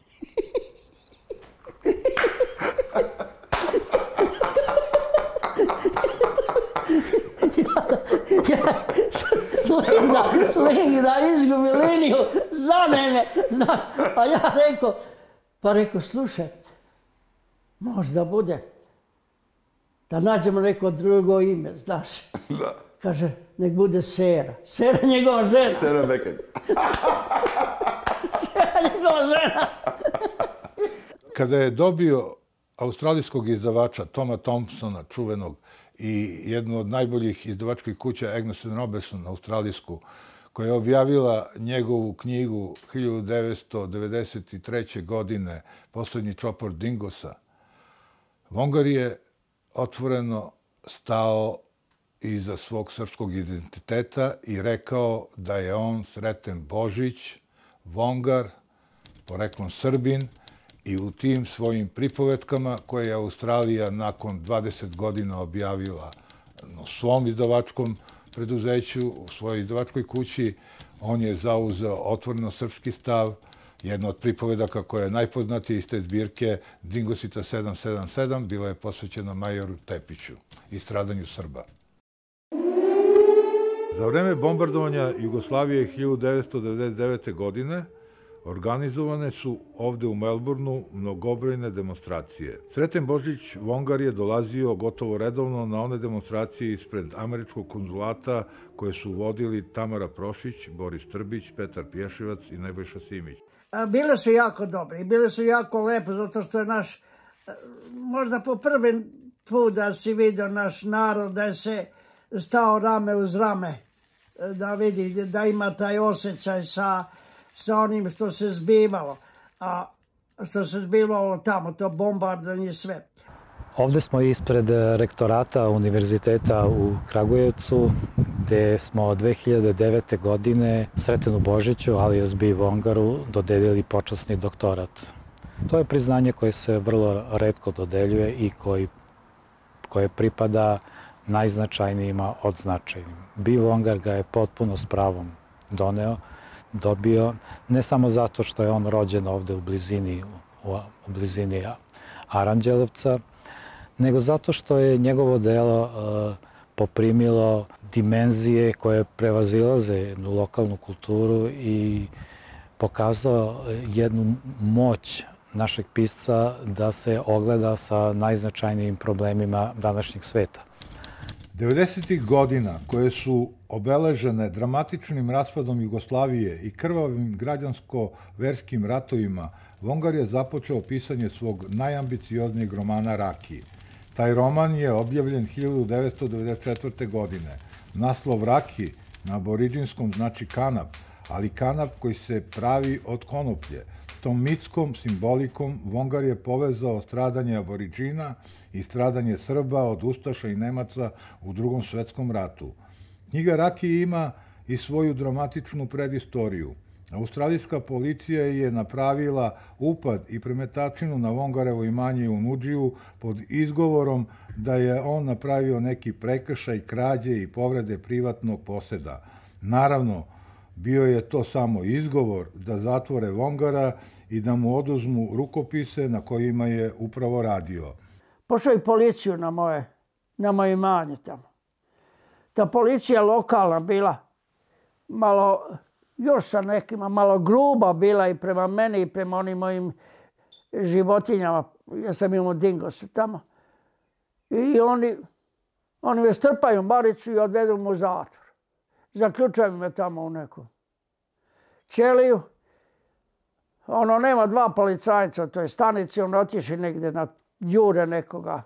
Linda, Linda izgubi liniju za mene. A ja rekao, pa rekao, slušaj, možda bude da nađemo neko drugo ime, znaš. Kaže, nek bude Sera. Sera njegova žena. Sera Beckett. Sera njegova žena. Kada je dobio australijskog izdavača Toma Thompsona, čuvenog, i jednu od najboljih izdavačkih kuća Agnes and Robertson, australijsku, koja je objavila njegovu knjigu hiljadu devetsto devedeset treće. godine, Poslednji čopor Dingosa, Wongar je otvoreno stao iza svog srpskog identiteta i rekao da je on Sreten Božić Wongar, poreklom Srbin, i u tim svojim pripovetkama koje je Australija nakon dvadeset godina objavila u svom izdavačkom preduzeću, u svojoj izdavačkoj kući, on je zauzeo otvoreno srpski stav. Jedna od pripovedaka koja je najpoznatija iz te zbirke, Dingosita sedam sedam sedam, bila je posvećena majoru Tepiću i stradanju Srba. Za vreme bombardovanja Jugoslavije hiljadu devetsto devedeset devete. godine organizovane su ovde u Melbourneu mnogobrojne demonstracije. Sreten Bozic Wongar je dolazio gotovo redovno na one demonstracije ispred američkog konzulata koje su vodili Tamara Prošić, Boris Trbić, Petar Pješevac i Nebojša Simić. Bile su jako dobre i bile su jako lepe, zato što je naš, možda po prvi put da si vidio naš narod, da je se stao rame uz rame, da vidi, da ima taj osjećaj sa sa onim što se zbivalo, a što se zbivalo tamo, to bombardanje i sve. Ovde smo ispred rektorata Univerziteta u Kragujevcu, gde smo dve hiljade devete. godine Sretenu Božiću, alias B. Wongaru, dodelili počasni doktorat. To je priznanje koje se vrlo retko dodeljuje i koji, koje pripada najznačajnijima od značajnim. B. Wongar ga je potpuno s pravom doneo, dobio, ne samo zato što je on rođen ovde u blizini, u blizini Aranđelovca, nego zato što je njegovo delo poprimilo dimenzije koje prevazilaze jednu lokalnu kulturu i pokazao jednu moć našeg pisca da se ogleda sa najznačajnijim problemima današnjeg sveta. devedesetih godina, koje su obeležene dramatičnim raspadom Jugoslavije i krvavim građansko-verskim ratovima, Wongar je započeo pisanje svog najambicioznijeg romana Rakije. Taj roman je objavljen hiljadu devetsto devedeset četvrte. godine. Naslov Raki na aboriđinskom znači kanap, ali kanap koji se pravi od konoplje. Tom mitskom simbolikom Wongar je povezao stradanje aboriđina i stradanje Srba od Ustaša i Nemaca u Drugom svetskom ratu. Knjiga Raki ima i svoju dramatičnu predistoriju. Australijska policija je napravila upad i premetačinu na Wongarevo imanje u Nudžiju pod izgovorom da je on napravio neki prekršaj, krađe i povrede privatnog poseda. Naravno, bio je to samo izgovor da zatvore Wongara i da mu oduzmu rukopise na kojima je upravo radio. Pošao je policiju na moje, na moje imanje tamo. Ta policija lokalna bila malo, još sa nekima, malo gruba bila i prema meni i prema onim mojim životinjama. Ja sam imao dingose tamo. I oni, oni me strpaju u baricu i odvedu mu u zatvor. Zaključaju me tamo u neku ćeliju. Ono, nema dva policajca u toj stanici, on otiši negdje na jure nekoga,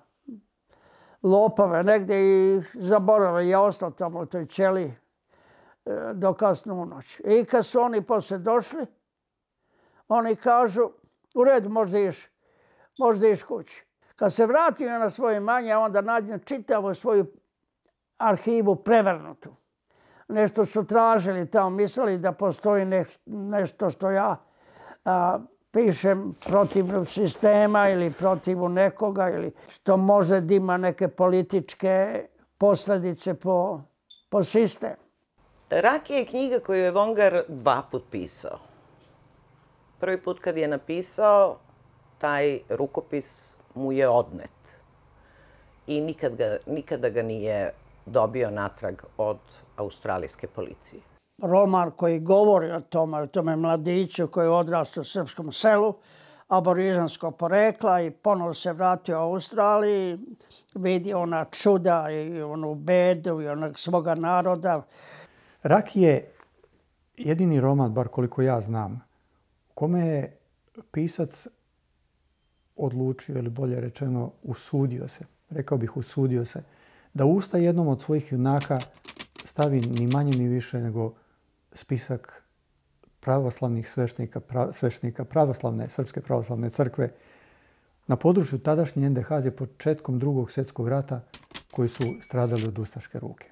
lopave negdje i zaboravili. Ja ostao tamo u toj ćeliji do kasnu noć. I kad su oni poslije došli, oni kažu, u redu, možda iš, možda iš kući. Kad se vratim na svoje imanje, onda nađem čitavu svoju arhivu prevrnutu. Nešto su tražili tamo, mislili da postoji nešto što ja a, pišem protiv sistema ili protiv nekoga, ili što može da ima neke političke posljedice po, po sistem. Rakija je knjiga koju je Wongar dva put pisao. Prvi put kad je napisao, taj rukopis mu je odnet. I nikad ga, nikada ga nije dobio natrag od australijske policije. Roman koji govori o tome, o tome mladiću koji je odrastao u srpskom selu, aborižanskog porekla i ponovo se vratio u Australiji, vidi ona čuda i onu bedu i onog svoga naroda. Raki je jedini roman, bar koliko ja znam, u kome je pisac odlučio, ili bolje rečeno usudio se, rekao bih usudio se, da u usta jednom od svojih junaka stavi ni manje ni više nego spisak pravoslavnih sveštenika, pra, sveštenika pravoslavne, Srpske pravoslavne crkve na području tadašnje en de ha je početkom Drugog svjetskog rata koji su stradali od ustaške ruke.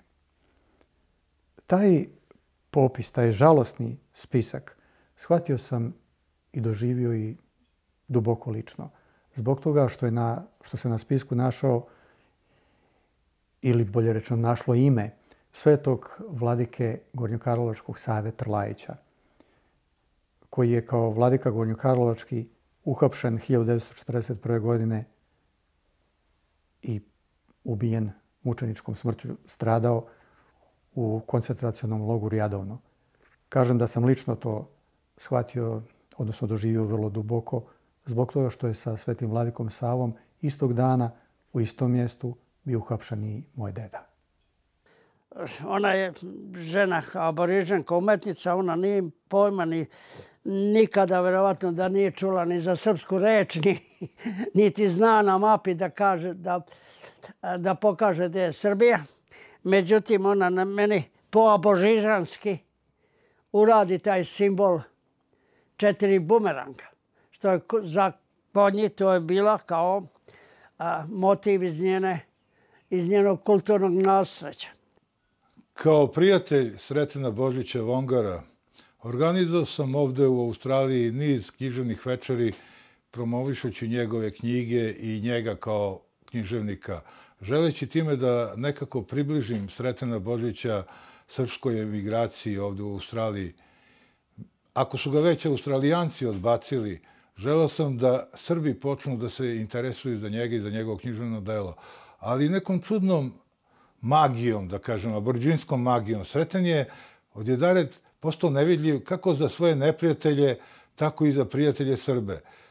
Taj popis, taj žalosni spisak, shvatio sam i doživio i duboko lično. Zbog toga što, je na, što se na spisku našao, ili bolje rečeno našlo ime svetog vladike Gornjokarlovačkog Save Trlajića, koji je kao vladika Gornjokarlovački uhapšen hiljadu devetsto četrdeset prve. godine i ubijen mučeničkom smrću, stradao u koncentracionom logoru Jadovno. Kažem da sam lično to shvatio, odnosno doživio vrlo duboko, zbog toga što je sa svetim vladikom Savom istog dana u istom mjestu bio uhapšen i moj deda. Ona je žena, aborižanka, umetnica, ona nije pojma ni nikada, verovatno, da nije čula ni za srpsku reč, ni, niti zna na mapi da, kaže, da, da pokaže da je Srbija. Međutim, ona na meni po aborižanski uradi taj simbol četiri bumeranga, što je za konji, to je bila kao a, motiv iz, njene, iz njenog kulturnog nasreća. Kao prijatelj Sretena Božića Wongara organizovao sam ovde u Australiji niz književnih večeri promovišući njegove knjige i njega kao književnika, želeći time da nekako približim Sretena Božića srpskoj emigraciji ovde u Australiji. Ako su ga već Australijanci odbacili, želeo sam da Srbi počnu da se interesuju za njega i za njegovo književno delo. Ali nekom čudnom magijom, da kažem, aboriđinskom magijom, Sreten je odjedared postao nevidljiv kako za svoje neprijatelje, tako i za prijatelje Srbe.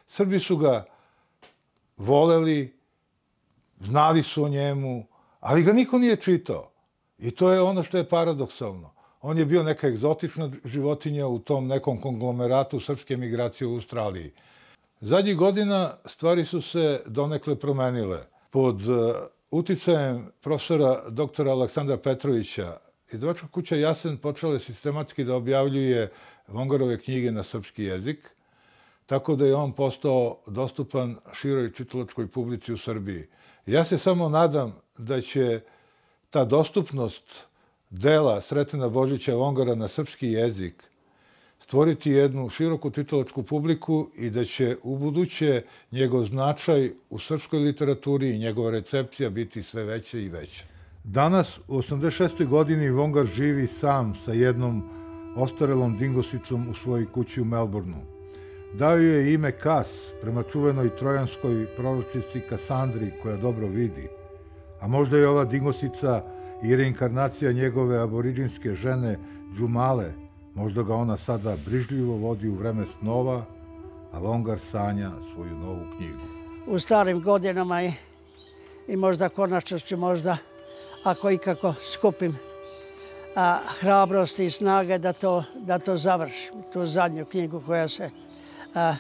Srbi su ga voleli, znali su o njemu, ali ga niko nije čitao. I to je ono što je paradoksalno. On je bio neka egzotična životinja u tom nekom konglomeratu srpske migracije u Australiji. Zadnjih godina stvari su se donekle promenile. Pod uticajem profesora doktora Aleksandra Petrovića, izdavačka kuća Jasen počela je sistematski da objavljuje Wongarove knjige na srpski jezik, tako da je on postao dostupan široj čitalačkoj publici u Srbiji. Ja se samo nadam da će ta dostupnost dela Sretena Božića Wongara na srpski jezik stvoriti jednu široku čitalačku publiku i da će u buduće njegov značaj u srpskoj literaturi i njegova recepcija biti sve veća i veća. Danas, u osamdeset šestoj godini, Wongar živi sam sa jednom ostarelom dingosicom u svojoj kući u Melbourneu. Dao je ime Kas, prema čuvenoj trojanskoj proročici Kasandri, koja dobro vidi. A možda je ova dingosica i reinkarnacija njegove aboriđinske žene Dumale. Možda ga ona sada brižljivo vodi u vreme snova, a Wongar sanja svoju novu knjigu. U starim godinama i, i možda konačno ću možda, ako ikako skupim a, hrabrosti i snage da to, da to završim. Tu zadnju knjigu koja se, a,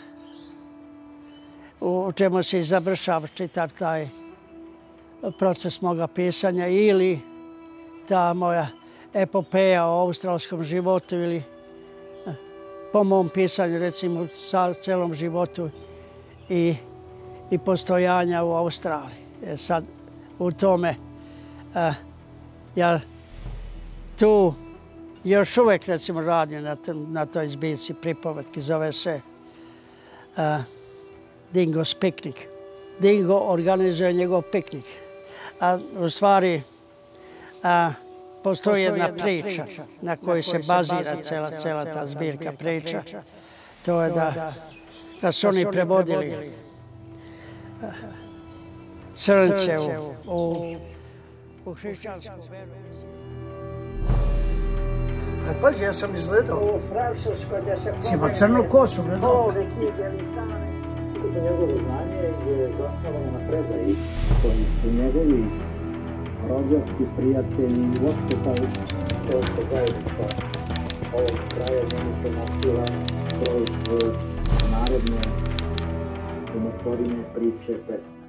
u čemu se i završava čitav taj proces moga pisanja ili ta moja epopeja o australskom životu ili po mom pisanju, recimo, celom životu i, i postojanja u Australiji. E sad, u tome, a, ja tu još uvek, recimo, radim na, na toj zbirci pripovetki, zove se a, Dingo's Picnic. Dingo organizuje njegov piknik. A u stvari, a, postoji jedna priča na kojoj se bazira cela, cela ta zbirka priča. To je da, kad su oni prevodili crnce u, u, u hrišćansku veru. A pazi, ja sam izgledao. U Francuskoj gdje se... Si ima crnu kosu, gledao. Ove knjige ili stane. Njegovo znanje je zasnovano na predaji koji su njegovi rođaci, prijatelji i uopšte taj čovjeka zajednica ovog kraja njemu se naslila kroz narodne umotvorine, priče, pesme.